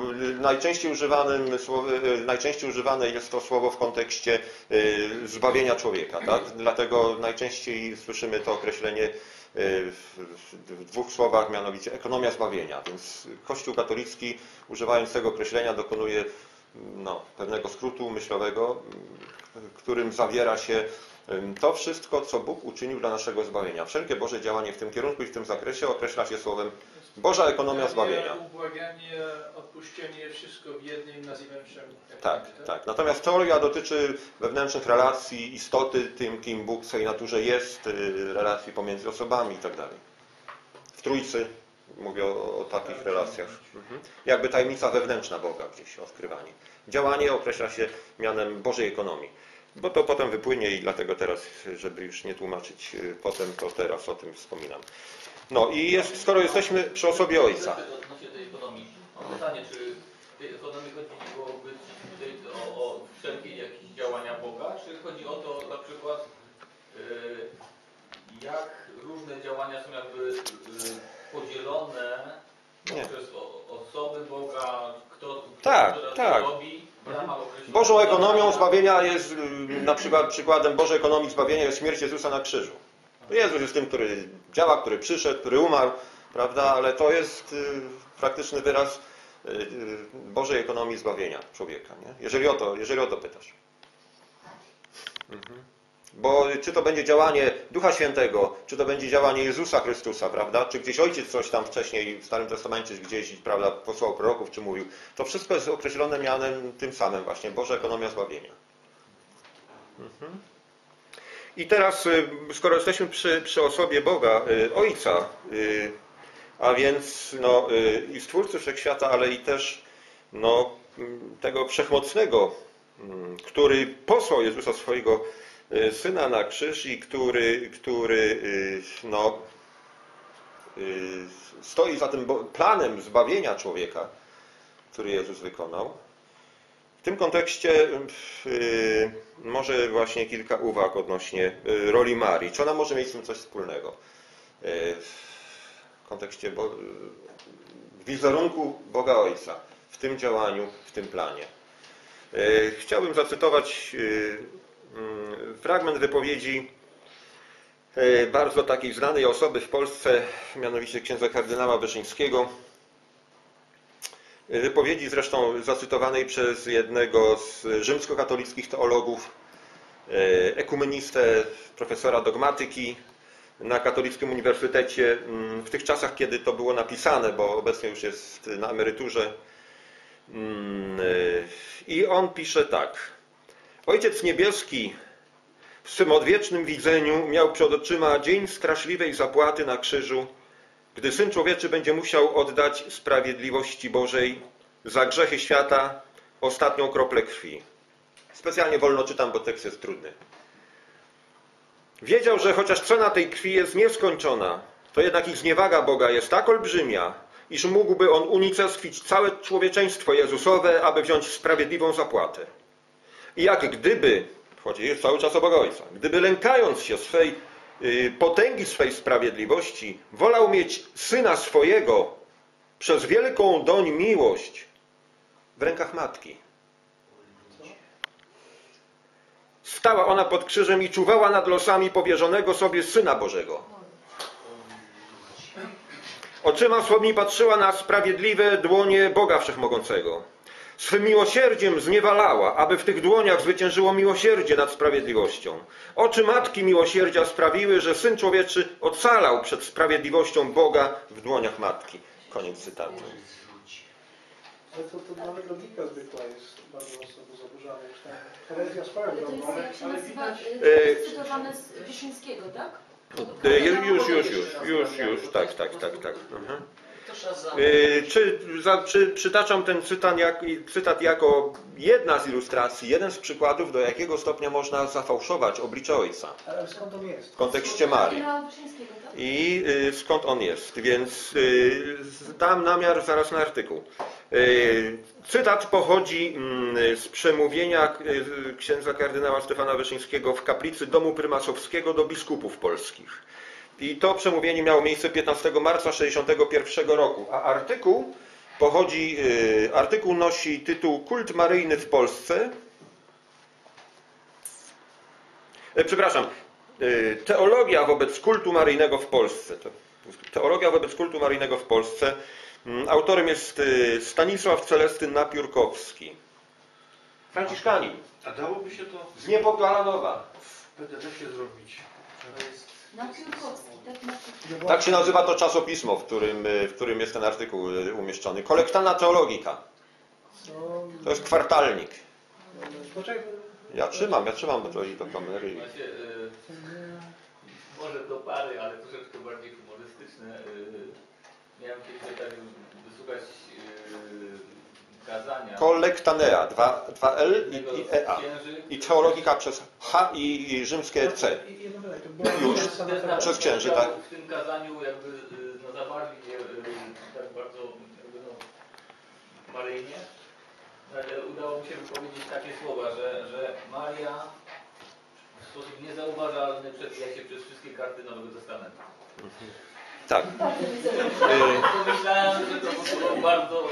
najczęściej używane jest to słowo w kontekście zbawienia człowieka. Tak? Dlatego najczęściej słyszymy to określenie w dwóch słowach, mianowicie ekonomia zbawienia. Więc Kościół katolicki, używając tego określenia, dokonuje pewnego skrótu myślowego, którym zawiera się to wszystko, co Bóg uczynił dla naszego zbawienia. Wszelkie Boże działanie w tym kierunku i w tym zakresie określa się słowem Boża ekonomia zbawienia. Ubłaganie, odpuszczenie, wszystko w jednym nazywającym. Tak. Natomiast teologia dotyczy wewnętrznych relacji, istoty, tym, kim Bóg w swojej naturze jest, relacji pomiędzy osobami itd. W Trójcy mówię o takich relacjach. Jakby tajemnica wewnętrzna Boga gdzieś, odkrywanie. Działanie określa się mianem Bożej ekonomii. Bo to potem wypłynie i dlatego teraz, żeby już nie tłumaczyć potem, to teraz o tym wspominam. I skoro jesteśmy przy osobie Ojca. Odnośnie tej ekonomii, mam pytanie, czy w tej ekonomii chodziłoby o wszelkie jakieś działania Boga, czy chodzi o to na przykład, jak różne działania są jakby podzielone przez osoby Boga, kto robi. Bożą ekonomią zbawienia jest, na przykład przykładem Bożej ekonomii zbawienia jest śmierć Jezusa na krzyżu. Jezus jest tym, który działa, który przyszedł, który umarł, prawda? Ale to jest praktyczny wyraz Bożej ekonomii zbawienia człowieka, nie? Jeżeli o to pytasz. Bo czy to będzie działanie Ducha Świętego, czy to będzie działanie Jezusa Chrystusa, prawda? Czy gdzieś Ojciec coś tam wcześniej w Starym Testamencie gdzieś, prawda, posłał proroków, czy mówił. To wszystko jest określone mianem tym samym właśnie, Boża ekonomia zbawienia. I teraz, skoro jesteśmy przy osobie Boga, Ojca, a więc i Stwórcy Wszechświata, ale i też tego Wszechmocnego, który posłał Jezusa swojego Syna na krzyż i który stoi za tym planem zbawienia człowieka, który Jezus wykonał. W tym kontekście może właśnie kilka uwag odnośnie roli Marii. Czy ona może mieć z tym coś wspólnego? W kontekście wizerunku Boga Ojca, w tym działaniu, w tym planie. Chciałbym zacytować fragment wypowiedzi bardzo takiej znanej osoby w Polsce, mianowicie księdza kardynała Wyszyńskiego, wypowiedzi zresztą zacytowanej przez jednego z rzymskokatolickich teologów, ekumenistę, profesora dogmatyki na Katolickim Uniwersytecie w tych czasach, kiedy to było napisane, bo obecnie już jest na emeryturze. I on pisze tak. Ojciec Niebieski w swym odwiecznym widzeniu miał przed oczyma dzień straszliwej zapłaty na krzyżu, gdy Syn Człowieczy będzie musiał oddać sprawiedliwości Bożej za grzechy świata ostatnią kroplę krwi. Specjalnie wolno czytam, bo tekst jest trudny. Wiedział, że chociaż cena tej krwi jest nieskończona, to jednak ich zniewaga Boga jest tak olbrzymia, iż mógłby on unicestwić całe człowieczeństwo Jezusowe, aby wziąć sprawiedliwą zapłatę. I jak gdyby, chodzi jest cały czas o Boga Ojca, gdyby lękając się swej potęgi swej sprawiedliwości, wolał mieć Syna swojego przez wielką doń miłość w rękach Matki. Stała ona pod krzyżem i czuwała nad losami powierzonego sobie Syna Bożego. Oczyma swymi patrzyła na sprawiedliwe dłonie Boga Wszechmogącego. Swym miłosierdziem zniewalała, aby w tych dłoniach zwyciężyło miłosierdzie nad sprawiedliwością. Oczy Matki Miłosierdzia sprawiły, że Syn Człowieczy ocalał przed sprawiedliwością Boga w dłoniach Matki. Koniec cytatu. Ale to nawet logika zwykła jest bardzo mocno zaburzana. Już tam herezja swoją Ale to jest, drogą, jak się ale nazywa, widać... cytowane z Wyszyńskiego, tak? Już, tak. Mhm. To trzeba Przytaczam ten cytat jako jedna z ilustracji, jeden z przykładów, do jakiego stopnia można zafałszować oblicze Ojca. Ale skąd on jest? W kontekście Marii. Wyszyńskiego, tak? I skąd on jest, więc dam namiar zaraz na artykuł. Cytat pochodzi z przemówienia księdza kardynała Stefana Wyszyńskiego w kaplicy Domu Prymasowskiego do biskupów polskich. I to przemówienie miało miejsce 15 marca 1961 roku, a artykuł nosi tytuł Kult Maryjny w Polsce. Teologia wobec kultu maryjnego w Polsce. Teologia wobec kultu maryjnego w Polsce. Autorem jest Stanisław Celestyn Napiórkowski. Franciszkanin. A dałoby się to Z Niepokalanowa. w PDF-ie zrobić? To jest... Napiórkowski, tak? Tak się nazywa to czasopismo, w którym jest ten artykuł umieszczony. Kolektana Teologika. To jest kwartalnik. Ja trzymam do kamery. Może do pary, ale troszeczkę bardziej humorystyczne. Miałem kiedyś tak wysłuchać kazania. Kolektanea, 2L i EA. I teologika przez H i rzymskie C. Już, przez księży, tak? W tym kazaniu jakby zawarli je tak bardzo maryjnie. Ale udało mi się wypowiedzieć takie słowa, że Maria w sposób niezauważalny przebija się przez wszystkie karty Nowego Testamentu. Tak. Pomyślałem, że to było bardzo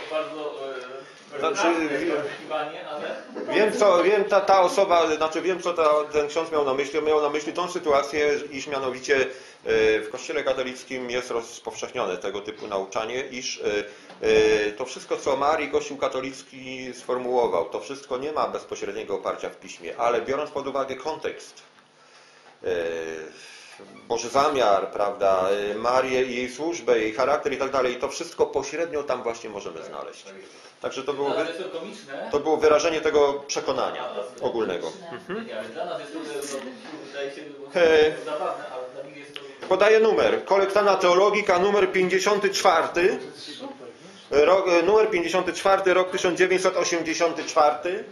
oczekiwanie, ale... Wiem, co ten ksiądz miał na myśli. Miał na myśli tą sytuację, iż mianowicie w Kościele katolickim jest rozpowszechnione tego typu nauczanie, iż to wszystko, co Marii Kościół katolicki sformułował, to wszystko nie ma bezpośredniego oparcia w Piśmie, ale biorąc pod uwagę kontekst, Boży zamiar, prawda, Marię i jej służbę, jej charakter i tak dalej, to wszystko pośrednio tam właśnie możemy znaleźć. Także to było wyrażenie tego przekonania ogólnego. Dla nas jest to, wydaje się, zabawne, ale dla nich jest to... Podaję numer. Kolektana Teologika, numer 54. Numer 54, rok 1984.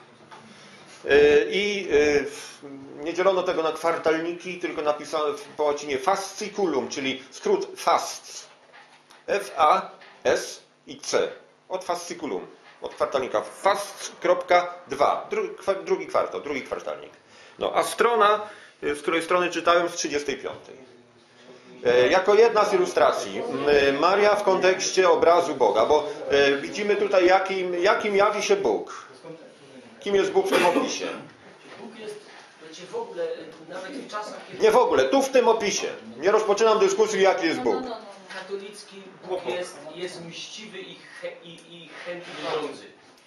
I nie dzielono tego na kwartalniki, tylko napisano po łacinie fasciculum, czyli skrót FASC. F-A-S i C. Od fasciculum, od kwartalnika. FASC.2. Drugi kwartał, drugi kwartalnik. No, a strona, z której strony czytałem, z 35. Jako jedna z ilustracji Maria w kontekście obrazu Boga, bo widzimy tutaj jakim jawi się Bóg. Kim jest Bóg w tym opisie? Bóg jest, wiecie, w ogóle, nawet w czasach, kiedy... Nie w ogóle, tu w tym opisie. Nie rozpoczynam dyskusji, jaki jest Bóg. katolicki Bóg jest mściwy i chętny pieniądzy.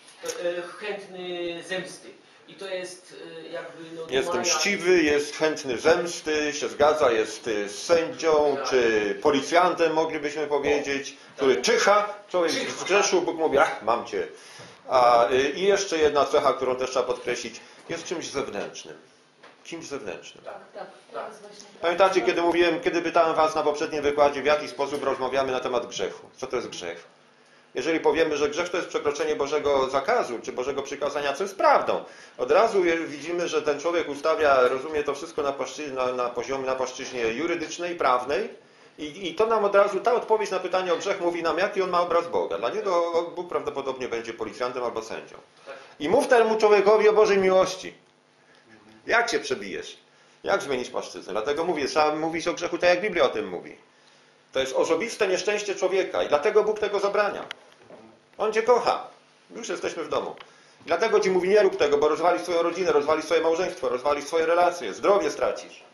Chętny zemsty. I to jest jakby... No, jest mściwy, jest chętny zemsty, się zgadza, jest sędzią, czy policjantem moglibyśmy powiedzieć, który czyha, człowiek zgrzeszył, Bóg mówi, ach, mam cię. I jeszcze jedna cecha, którą też trzeba podkreślić, jest czymś zewnętrznym. Kimś zewnętrznym. Tak. Pamiętacie, kiedy pytałem was na poprzednim wykładzie, w jaki sposób rozmawiamy na temat grzechu? Co to jest grzech? Jeżeli powiemy, że grzech to jest przekroczenie Bożego zakazu, czy Bożego przykazania, co jest prawdą, od razu widzimy, że ten człowiek rozumie to wszystko na płaszczyźnie jurydycznej, prawnej i to nam od razu, ta odpowiedź na pytanie o grzech mówi nam, jaki on ma obraz Boga. Dla niego Bóg prawdopodobnie będzie policjantem albo sędzią. I mów temu człowiekowi o Bożej miłości. Jak się przebijesz? Jak zmienić płaszczyznę? Dlatego mówię, trzeba mówić o grzechu tak, jak Biblia o tym mówi. To jest osobiste nieszczęście człowieka i dlatego Bóg tego zabrania. On cię kocha. Już jesteśmy w domu. I dlatego ci mówi, nie rób tego, bo rozwalisz swoją rodzinę, rozwalisz swoje małżeństwo, rozwalisz swoje relacje, zdrowie stracisz.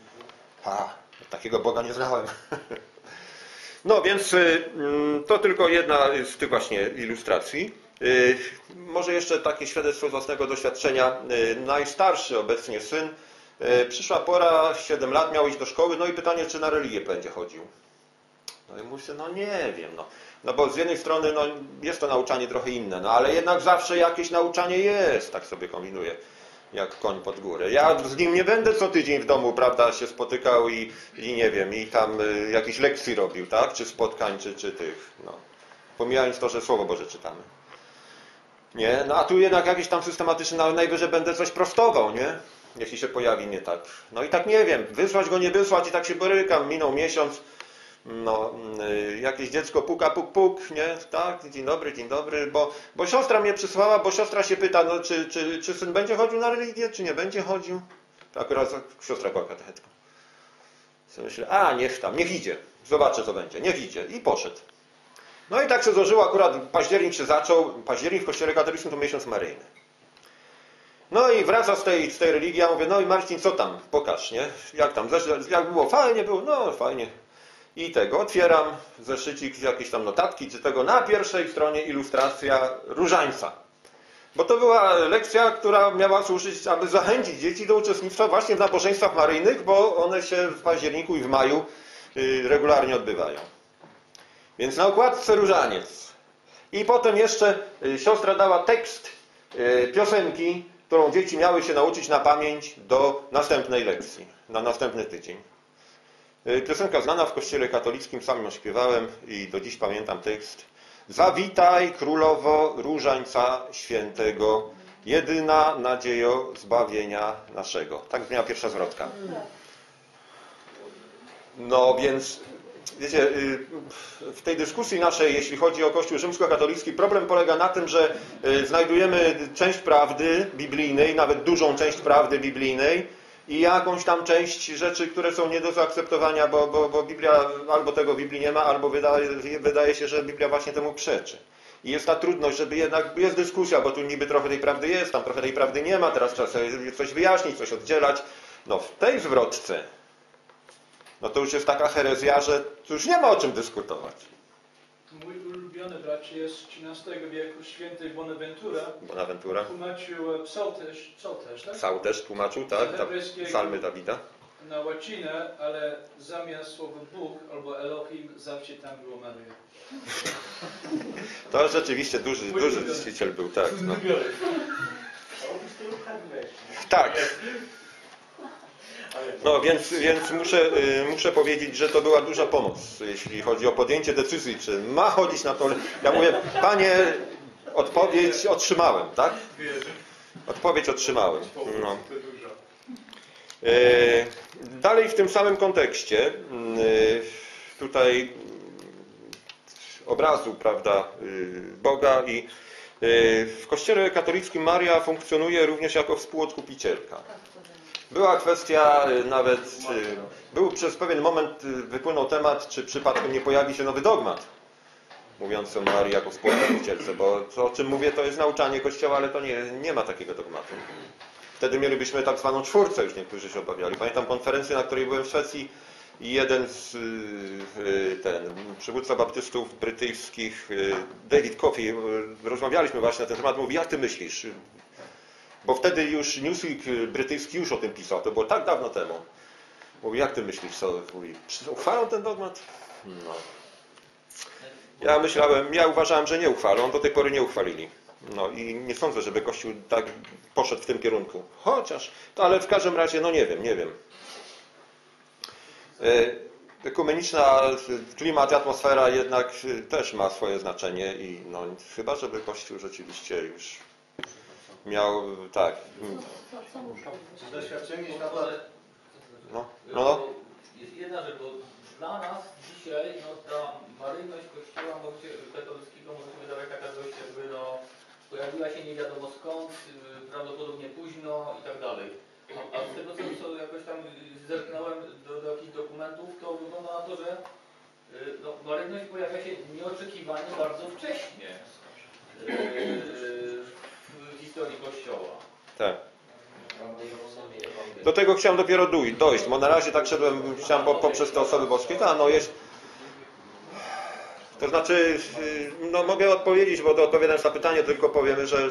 Takiego Boga nie znałem. No więc to tylko jedna z tych właśnie ilustracji. Może jeszcze takie świadectwo z własnego doświadczenia. Najstarszy obecnie syn, przyszła pora, 7 lat, miał iść do szkoły, no i pytanie, czy na religię będzie chodził. No i mówię, no nie wiem, no bo z jednej strony jest to nauczanie trochę inne, ale jednak zawsze jakieś nauczanie jest, tak sobie kombinuję, jak koń pod górę. Ja z nim nie będę co tydzień w domu, prawda, się spotykał i nie wiem, i tam jakieś lekcji robił, tak, czy spotkań, czy tych, pomijając to, że Słowo Boże czytamy. Nie, a tu jednak jakiś tam systematyczny, najwyżej będę coś prostował, nie? Jeśli się pojawi nie tak. No i tak nie wiem, wysłać go, nie wysłać i tak się borykam, minął miesiąc. Jakieś dziecko puka, puk, nie? Tak, dzień dobry, bo siostra mnie przysłała, bo siostra się pyta, czy syn będzie chodził na religię, czy nie będzie chodził. To akurat siostra była katechetką. Myślę, niech idzie, zobaczę co będzie, niech idzie. I poszedł. No i tak się złożyło, akurat październik się zaczął, październik w Kościele katolickim to miesiąc maryjny. No i wraca z tej religii, ja mówię, no i Marcin, co tam, pokaż, nie? Jak tam, jak było, fajnie było, no fajnie. I otwieram zeszycik, jakieś tam notatki, czy tego na pierwszej stronie ilustracja różańca. Bo to była lekcja, która miała służyć, aby zachęcić dzieci do uczestnictwa właśnie w nabożeństwach maryjnych, bo one się w październiku i w maju regularnie odbywają. Więc na okładce różaniec. I potem jeszcze siostra dała tekst piosenki, którą dzieci miały się nauczyć na pamięć do następnej lekcji, na następny tydzień. Piosenka znana w Kościele katolickim, sam ją śpiewałem i do dziś pamiętam tekst. Zawitaj, królowo różańca świętego, jedyna nadziejo zbawienia naszego. Tak brzmiała pierwsza zwrotka. No więc, wiecie, w tej dyskusji naszej, jeśli chodzi o Kościół rzymskokatolicki, problem polega na tym, że znajdujemy część prawdy biblijnej, nawet dużą część prawdy biblijnej, i jakąś tam część rzeczy, które są nie do zaakceptowania, bo Biblia, albo tego w Biblii nie ma, albo wydaje się, że Biblia właśnie temu przeczy. I jest ta trudność, żeby jednak, jest dyskusja, bo tu niby trochę tej prawdy jest, tam trochę tej prawdy nie ma, teraz trzeba sobie coś wyjaśnić, coś oddzielać. No w tej zwrotce, to już jest taka herezja, że tu już nie ma o czym dyskutować. Mój ulubiony brat jest z XIII wieku, święty Bonaventura. Tłumaczył psalterz, tak? Psalterz tłumaczył, tak? Psalmy Dawida. Na łacinę, ale zamiast słowa Bóg albo Elohim zawsze tam było Maryja. To rzeczywiście duży czciciel był, tak. Tak. No więc muszę powiedzieć, że to była duża pomoc, jeśli chodzi o podjęcie decyzji, czy ma chodzić na to. Ja mówię, panie, odpowiedź otrzymałem, tak? Odpowiedź otrzymałem. No. Dalej w tym samym kontekście, tutaj obrazu, prawda, Boga i w Kościele katolickim Maria funkcjonuje również jako współodkupicielka. Była kwestia nawet, przez pewien moment wypłynął temat, czy przypadkiem nie pojawi się nowy dogmat mówiąc o Marii jako współodkupicielce, bo to, o czym mówię, to jest nauczanie Kościoła, ale to nie ma takiego dogmatu. Wtedy mielibyśmy tak zwaną czwórcę, już niektórzy się obawiali. Pamiętam konferencję, na której byłem w Szwecji jeden z przywódca baptystów brytyjskich, David Coffey, rozmawialiśmy właśnie na ten temat, mówi, jak ty myślisz? Bo wtedy już Newsweek brytyjski już o tym pisał, to było tak dawno temu. Mówi, jak ty myślisz, co? Mówi, czy uchwalą ten dogmat? No. Ja uważałem, że nie uchwalą, do tej pory nie uchwalili. No i nie sądzę, żeby Kościół tak poszedł w tym kierunku. Chociaż, ale w każdym razie, no nie wiem. Ekumeniczna klimat i atmosfera jednak też ma swoje znaczenie i no, chyba, żeby Kościół rzeczywiście już miał, tak. Doświadczenie No. Jest jedna rzecz, bo dla nas dzisiaj ta maryjność Kościoła katolickiego może się wydawać taka dość jakby pojawiła się nie wiadomo skąd, prawdopodobnie późno i tak dalej. A z tego co jakoś tam zerknąłem do jakichś dokumentów, to wygląda na to, że maryjność pojawia się nieoczekiwanie bardzo wcześnie w historii Kościoła. Tak. Do tego chciałem dopiero dojść, bo na razie tak chciałem poprzez te osoby boskie. To znaczy, no mogę odpowiedzieć, bo odpowiadając na pytanie, tylko powiem, że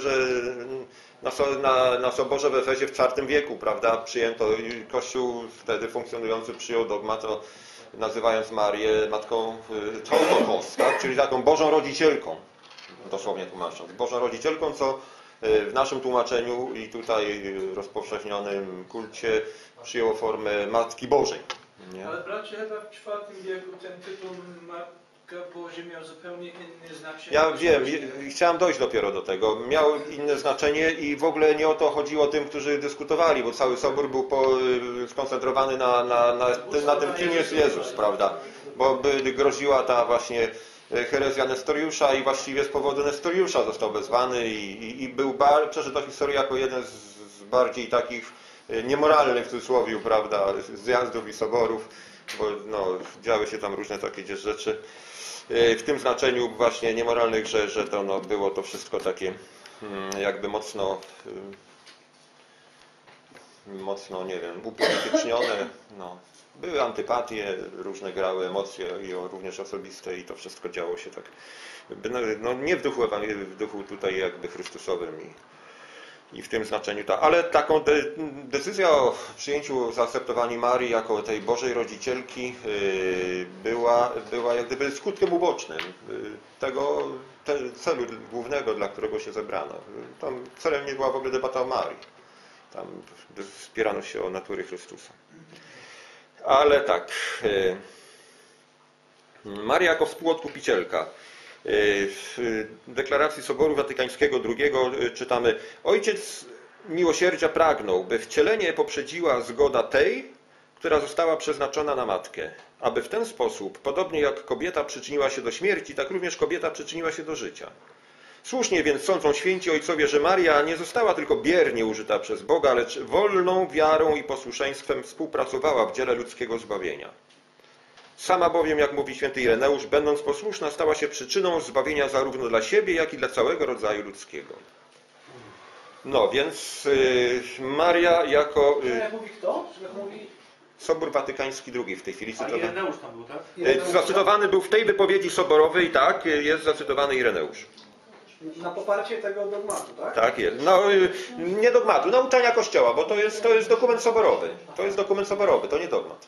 na Soborze w Efezie w IV wieku, prawda, przyjęto, Kościół wtedy funkcjonujący przyjął dogmat, nazywając Marię matką Theotokos, tak? Czyli taką Bożą rodzicielką, dosłownie tłumacząc. Bożą rodzicielką, co w naszym tłumaczeniu i tutaj rozpowszechnionym kulcie przyjęło formę Matki Bożej. Nie? Ale bracie, chyba w IV wieku ten tytuł Matka Boża miał zupełnie inne znaczenie. Ja wiem, chciałem dojść dopiero do tego. Miał inne znaczenie i w ogóle nie o to chodziło tym, którzy dyskutowali, bo cały Sobór był skoncentrowany na tym, kim jest Jezus, prawda? Bo by groziła ta właśnie herezja Nestoriusza i właściwie z powodu Nestoriusza został wezwany i przeszedł do historii jako jeden z bardziej takich niemoralnych w cudzysłowie, prawda, zjazdów i soborów, bo no, działy się tam różne takie rzeczy. W tym znaczeniu właśnie niemoralnych, że to było to wszystko takie jakby mocno, nie wiem, upolitycznione. No. Były antypatie, różne grały emocje i również osobiste i to wszystko działo się tak, no nie w duchu tutaj jakby Chrystusowym i w tym znaczeniu. Ale taką decyzja o przyjęciu, zaakceptowaniu Marii jako tej Bożej Rodzicielki była jak gdyby skutkiem ubocznym tego celu głównego, dla którego się zebrano. Tam celem nie była w ogóle debata o Marii. Tam spierano się o natury Chrystusa. Ale tak, Maria jako współodkupicielka. W deklaracji Soboru Watykańskiego II czytamy: Ojciec miłosierdzia pragnął, by wcielenie poprzedziła zgoda tej, która została przeznaczona na matkę, aby w ten sposób, podobnie jak kobieta przyczyniła się do śmierci, tak również kobieta przyczyniła się do życia. Słusznie więc sądzą święci ojcowie, że Maria nie została tylko biernie użyta przez Boga, lecz wolną wiarą i posłuszeństwem współpracowała w dziele ludzkiego zbawienia. Sama bowiem, jak mówi święty Ireneusz, będąc posłuszna, stała się przyczyną zbawienia zarówno dla siebie, jak i dla całego rodzaju ludzkiego. No więc Maria jako... mówi kto? Mówi... Sobór Watykański II w tej chwili cytowany. Ireneusz tam był, tak? Zacytowany był w tej wypowiedzi soborowej, tak, jest zacytowany Ireneusz. Na poparcie tego dogmatu, tak? Tak jest. No, nie dogmatu, nauczania Kościoła, bo to jest dokument soborowy. To jest dokument soborowy, to nie dogmat.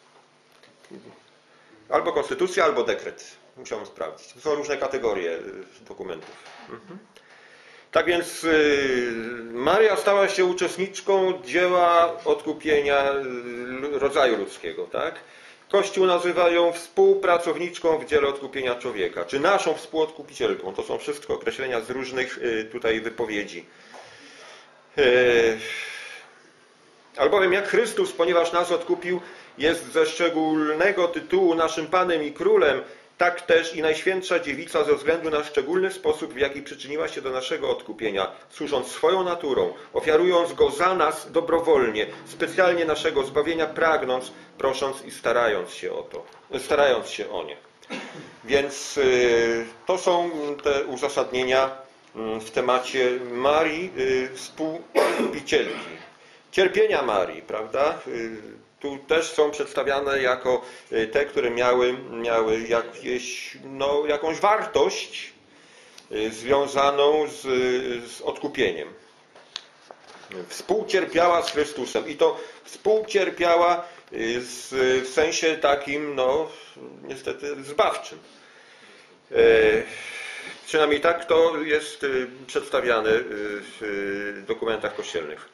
Albo konstytucja, albo dekret. Musiałem sprawdzić. To są różne kategorie dokumentów. Tak więc Maria stała się uczestniczką dzieła odkupienia rodzaju ludzkiego, tak? Kościół nazywa ją współpracowniczką w dziele odkupienia człowieka, czy naszą współodkupicielką. To są wszystko określenia z różnych tutaj wypowiedzi. Albowiem jak Chrystus, ponieważ nas odkupił, jest ze szczególnego tytułu naszym Panem i Królem, tak też i Najświętsza Dziewica ze względu na szczególny sposób, w jaki przyczyniła się do naszego odkupienia, służąc swoją naturą, ofiarując go za nas dobrowolnie, specjalnie naszego zbawienia pragnąc, prosząc i starając się o nie. Więc to są te uzasadnienia w temacie Marii, współodkupicielki. Cierpienia Marii, prawda? tu też są przedstawiane jako te, które miały jakąś wartość związaną z odkupieniem. Współcierpiała z Chrystusem i to współcierpiała w sensie takim, no niestety zbawczym. Przynajmniej tak to jest przedstawiane w dokumentach kościelnych.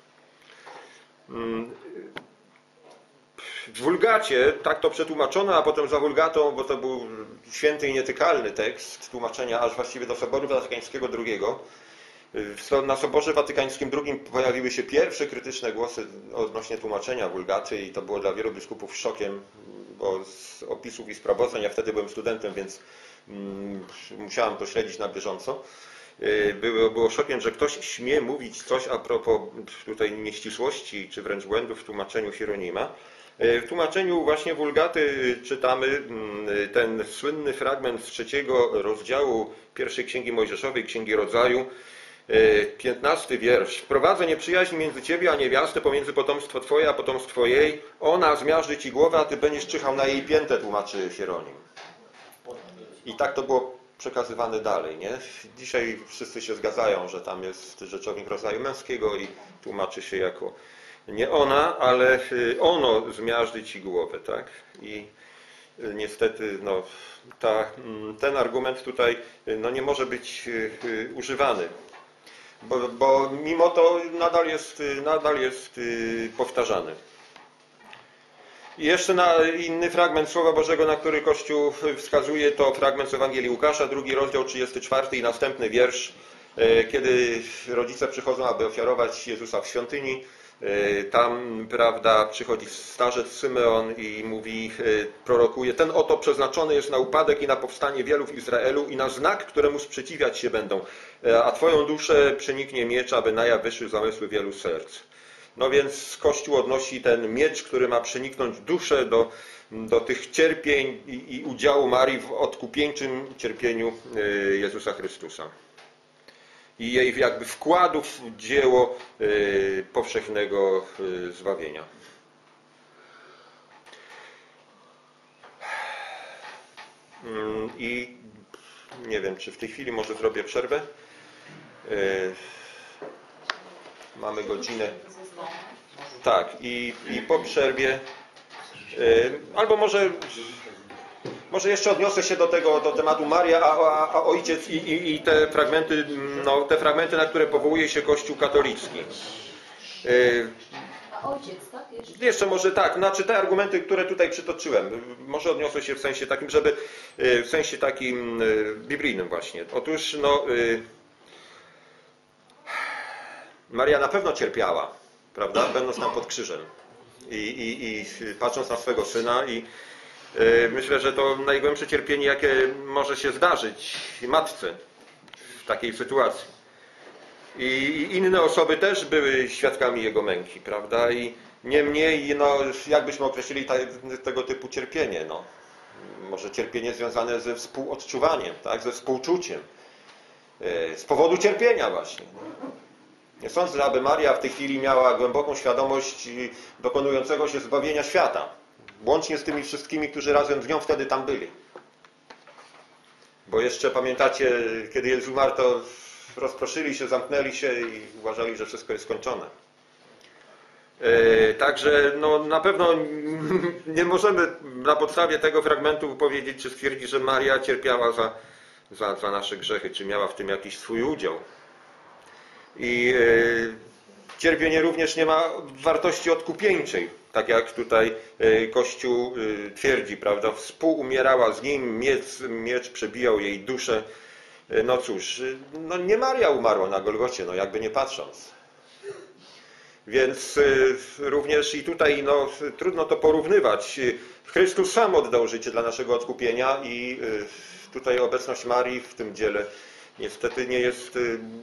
W Wulgacie tak to przetłumaczono, a potem za Wulgatą, bo to był święty i nietykalny tekst, tłumaczenia aż właściwie do Soboru Watykańskiego II. Na Soborze Watykańskim II pojawiły się pierwsze krytyczne głosy odnośnie tłumaczenia Wulgaty i to było dla wielu biskupów szokiem, bo z opisów i sprawozdań, ja wtedy byłem studentem, więc musiałem to śledzić na bieżąco. Było szokiem, że ktoś śmie mówić coś a propos tutaj nieścisłości, czy wręcz błędów w tłumaczeniu Hieronima. W tłumaczeniu właśnie Wulgaty czytamy ten słynny fragment z 3 rozdziału pierwszej Księgi Mojżeszowej, Księgi Rodzaju, 15 wiersz. Wprowadzę nieprzyjaźń między ciebie a niewiastę, pomiędzy potomstwo twoje a potomstwo jej. Ona zmiażdży ci głowę, a ty będziesz czyhał na jej piętę, tłumaczy Hieronim. I tak to było przekazywane dalej, nie? Dzisiaj wszyscy się zgadzają, że tam jest rzeczownik rodzaju męskiego i tłumaczy się jako nie ona, ale ono zmiażdży ci głowę, tak? I niestety no, ten argument tutaj no, nie może być używany, bo mimo to nadal jest powtarzany. I jeszcze inny fragment Słowa Bożego, na który Kościół wskazuje, to fragment z Ewangelii Łukasza, 2 rozdział, 34 i następny wiersz, kiedy rodzice przychodzą, aby ofiarować Jezusa w świątyni. Tam, prawda, przychodzi starzec Symeon i mówi, prorokuje, ten oto przeznaczony jest na upadek i na powstanie wielu w Izraelu i na znak, któremu sprzeciwiać się będą, a twoją duszę przeniknie miecz, aby na jaw wyszły zamysły wielu serc. No więc Kościół odnosi ten miecz, który ma przeniknąć duszę do tych cierpień i udziału Marii w odkupieńczym cierpieniu Jezusa Chrystusa. I jej jakby wkładu w dzieło powszechnego zbawienia. I nie wiem, czy w tej chwili może zrobię przerwę. Mamy godzinę. Tak, i po przerwie, albo może jeszcze odniosę się do tematu Maria, a Ojciec i te fragmenty, no, te fragmenty, na które powołuje się Kościół katolicki. A Ojciec, tak? Jeszcze może tak, znaczy te argumenty, które tutaj przytoczyłem, może odniosę się w sensie takim, w sensie takim biblijnym właśnie. Otóż, no, Maria na pewno cierpiała, prawda, będąc tam pod krzyżem i patrząc na swego Syna i myślę, że to najgłębsze cierpienie, jakie może się zdarzyć matce w takiej sytuacji. I inne osoby też były świadkami Jego męki, prawda? I niemniej, no, jak byśmy określili tego typu cierpienie? No, może cierpienie związane ze współodczuwaniem, tak? Ze współczuciem. Z powodu cierpienia właśnie. Nie sądzę, aby Maria w tej chwili miała głęboką świadomość dokonującego się zbawienia świata. Łącznie z tymi wszystkimi, którzy razem z nią wtedy tam byli. Bo jeszcze pamiętacie, kiedy Jezus umarł, to rozproszyli się, zamknęli się i uważali, że wszystko jest skończone. Także no, na pewno nie możemy na podstawie tego fragmentu powiedzieć, czy stwierdzić, że Maria cierpiała za nasze grzechy, czy miała w tym jakiś swój udział. I cierpienie również nie ma wartości odkupieńczej, tak jak tutaj Kościół twierdzi, prawda? Współumierała z nim, miecz przebijał jej duszę. No cóż, no nie Maria umarła na Golgocie, no jakby nie patrząc. Więc również i tutaj no, trudno to porównywać. Chrystus sam oddał życie dla naszego odkupienia i tutaj obecność Marii w tym dziele niestety nie jest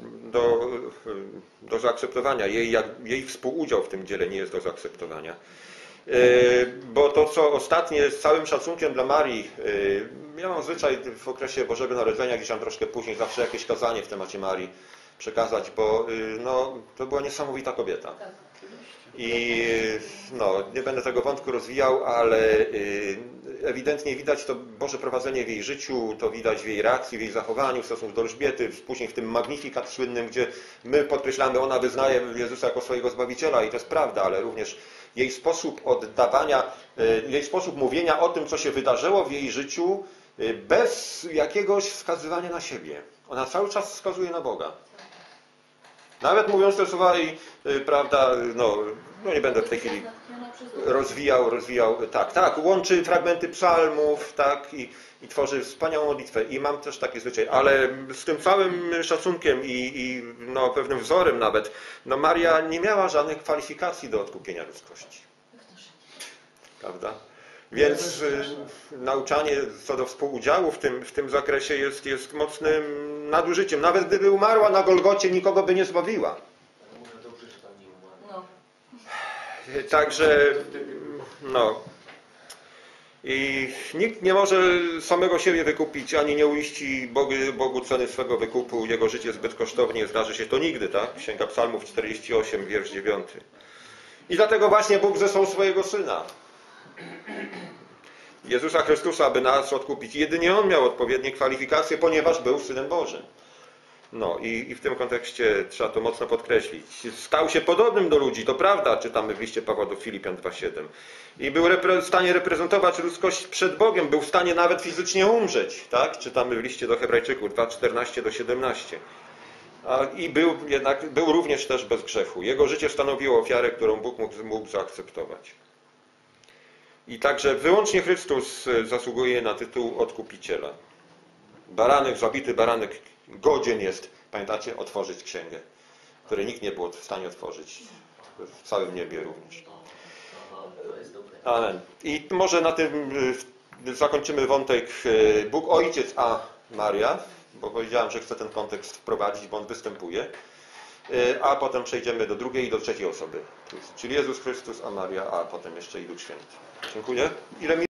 do zaakceptowania. Jej współudział w tym dziele nie jest do zaakceptowania. Bo to, co ostatnie, z całym szacunkiem dla Marii, ja mam zwyczaj w okresie Bożego Narodzenia, gdzieś tam troszkę później, zawsze jakieś kazanie w temacie Marii przekazać, bo no, to była niesamowita kobieta. I no, nie będę tego wątku rozwijał, ale ewidentnie widać to Boże prowadzenie w jej życiu, to widać w jej reakcji, w jej zachowaniu w stosunku do Elżbiety, później w tym Magnificat słynnym, gdzie my podkreślamy, ona wyznaje Jezusa jako swojego Zbawiciela i to jest prawda, ale również jej sposób oddawania, jej sposób mówienia o tym, co się wydarzyło w jej życiu, bez jakiegoś wskazywania na siebie. Ona cały czas wskazuje na Boga. Nawet mówiąc te słowa i prawda, no nie będę w tej chwili rozwijał, tak, łączy fragmenty psalmów, tak, i tworzy wspaniałą modlitwę. I mam też taki zwyczaj, ale z tym całym szacunkiem i no, pewnym wzorem nawet, no Maria nie miała żadnych kwalifikacji do odkupienia ludzkości. Prawda? Więc nauczanie co do współudziału w tym zakresie jest mocnym nadużyciem. Nawet gdyby umarła na Golgocie, nikogo by nie zbawiła. Może dobrze, że tam nie umarła. No. Także, no. I nikt nie może samego siebie wykupić, ani nie uiści Bogu ceny swego wykupu. Jego życie zbyt kosztownie, zdarzy się to nigdy, tak? Księga Psalmów 48, wiersz 9. I dlatego właśnie Bóg zesłał swojego Syna. Jezusa Chrystusa, aby nas odkupić. Jedynie On miał odpowiednie kwalifikacje, ponieważ był Synem Bożym. No i w tym kontekście trzeba to mocno podkreślić. Stał się podobnym do ludzi, to prawda, czytamy w liście Pawła do Filipian 2,7. I był w stanie reprezentować ludzkość przed Bogiem, był w stanie nawet fizycznie umrzeć, tak? Czytamy w liście do Hebrajczyków 2,14 do 17. I był również też bez grzechu. Jego życie stanowiło ofiarę, którą Bóg mógł zaakceptować. I także wyłącznie Chrystus zasługuje na tytuł odkupiciela. Zabity baranek godzien jest, pamiętacie, otworzyć księgę, której nikt nie był w stanie otworzyć. W całym niebie również. Amen. I może na tym zakończymy wątek Bóg Ojciec, a Maria, bo powiedziałem, że chcę ten kontekst wprowadzić, bo on występuje. A potem przejdziemy do drugiej i do trzeciej osoby. Czyli Jezus Chrystus, a Maria, a potem jeszcze i Duch Święty. Dziękuję. Ile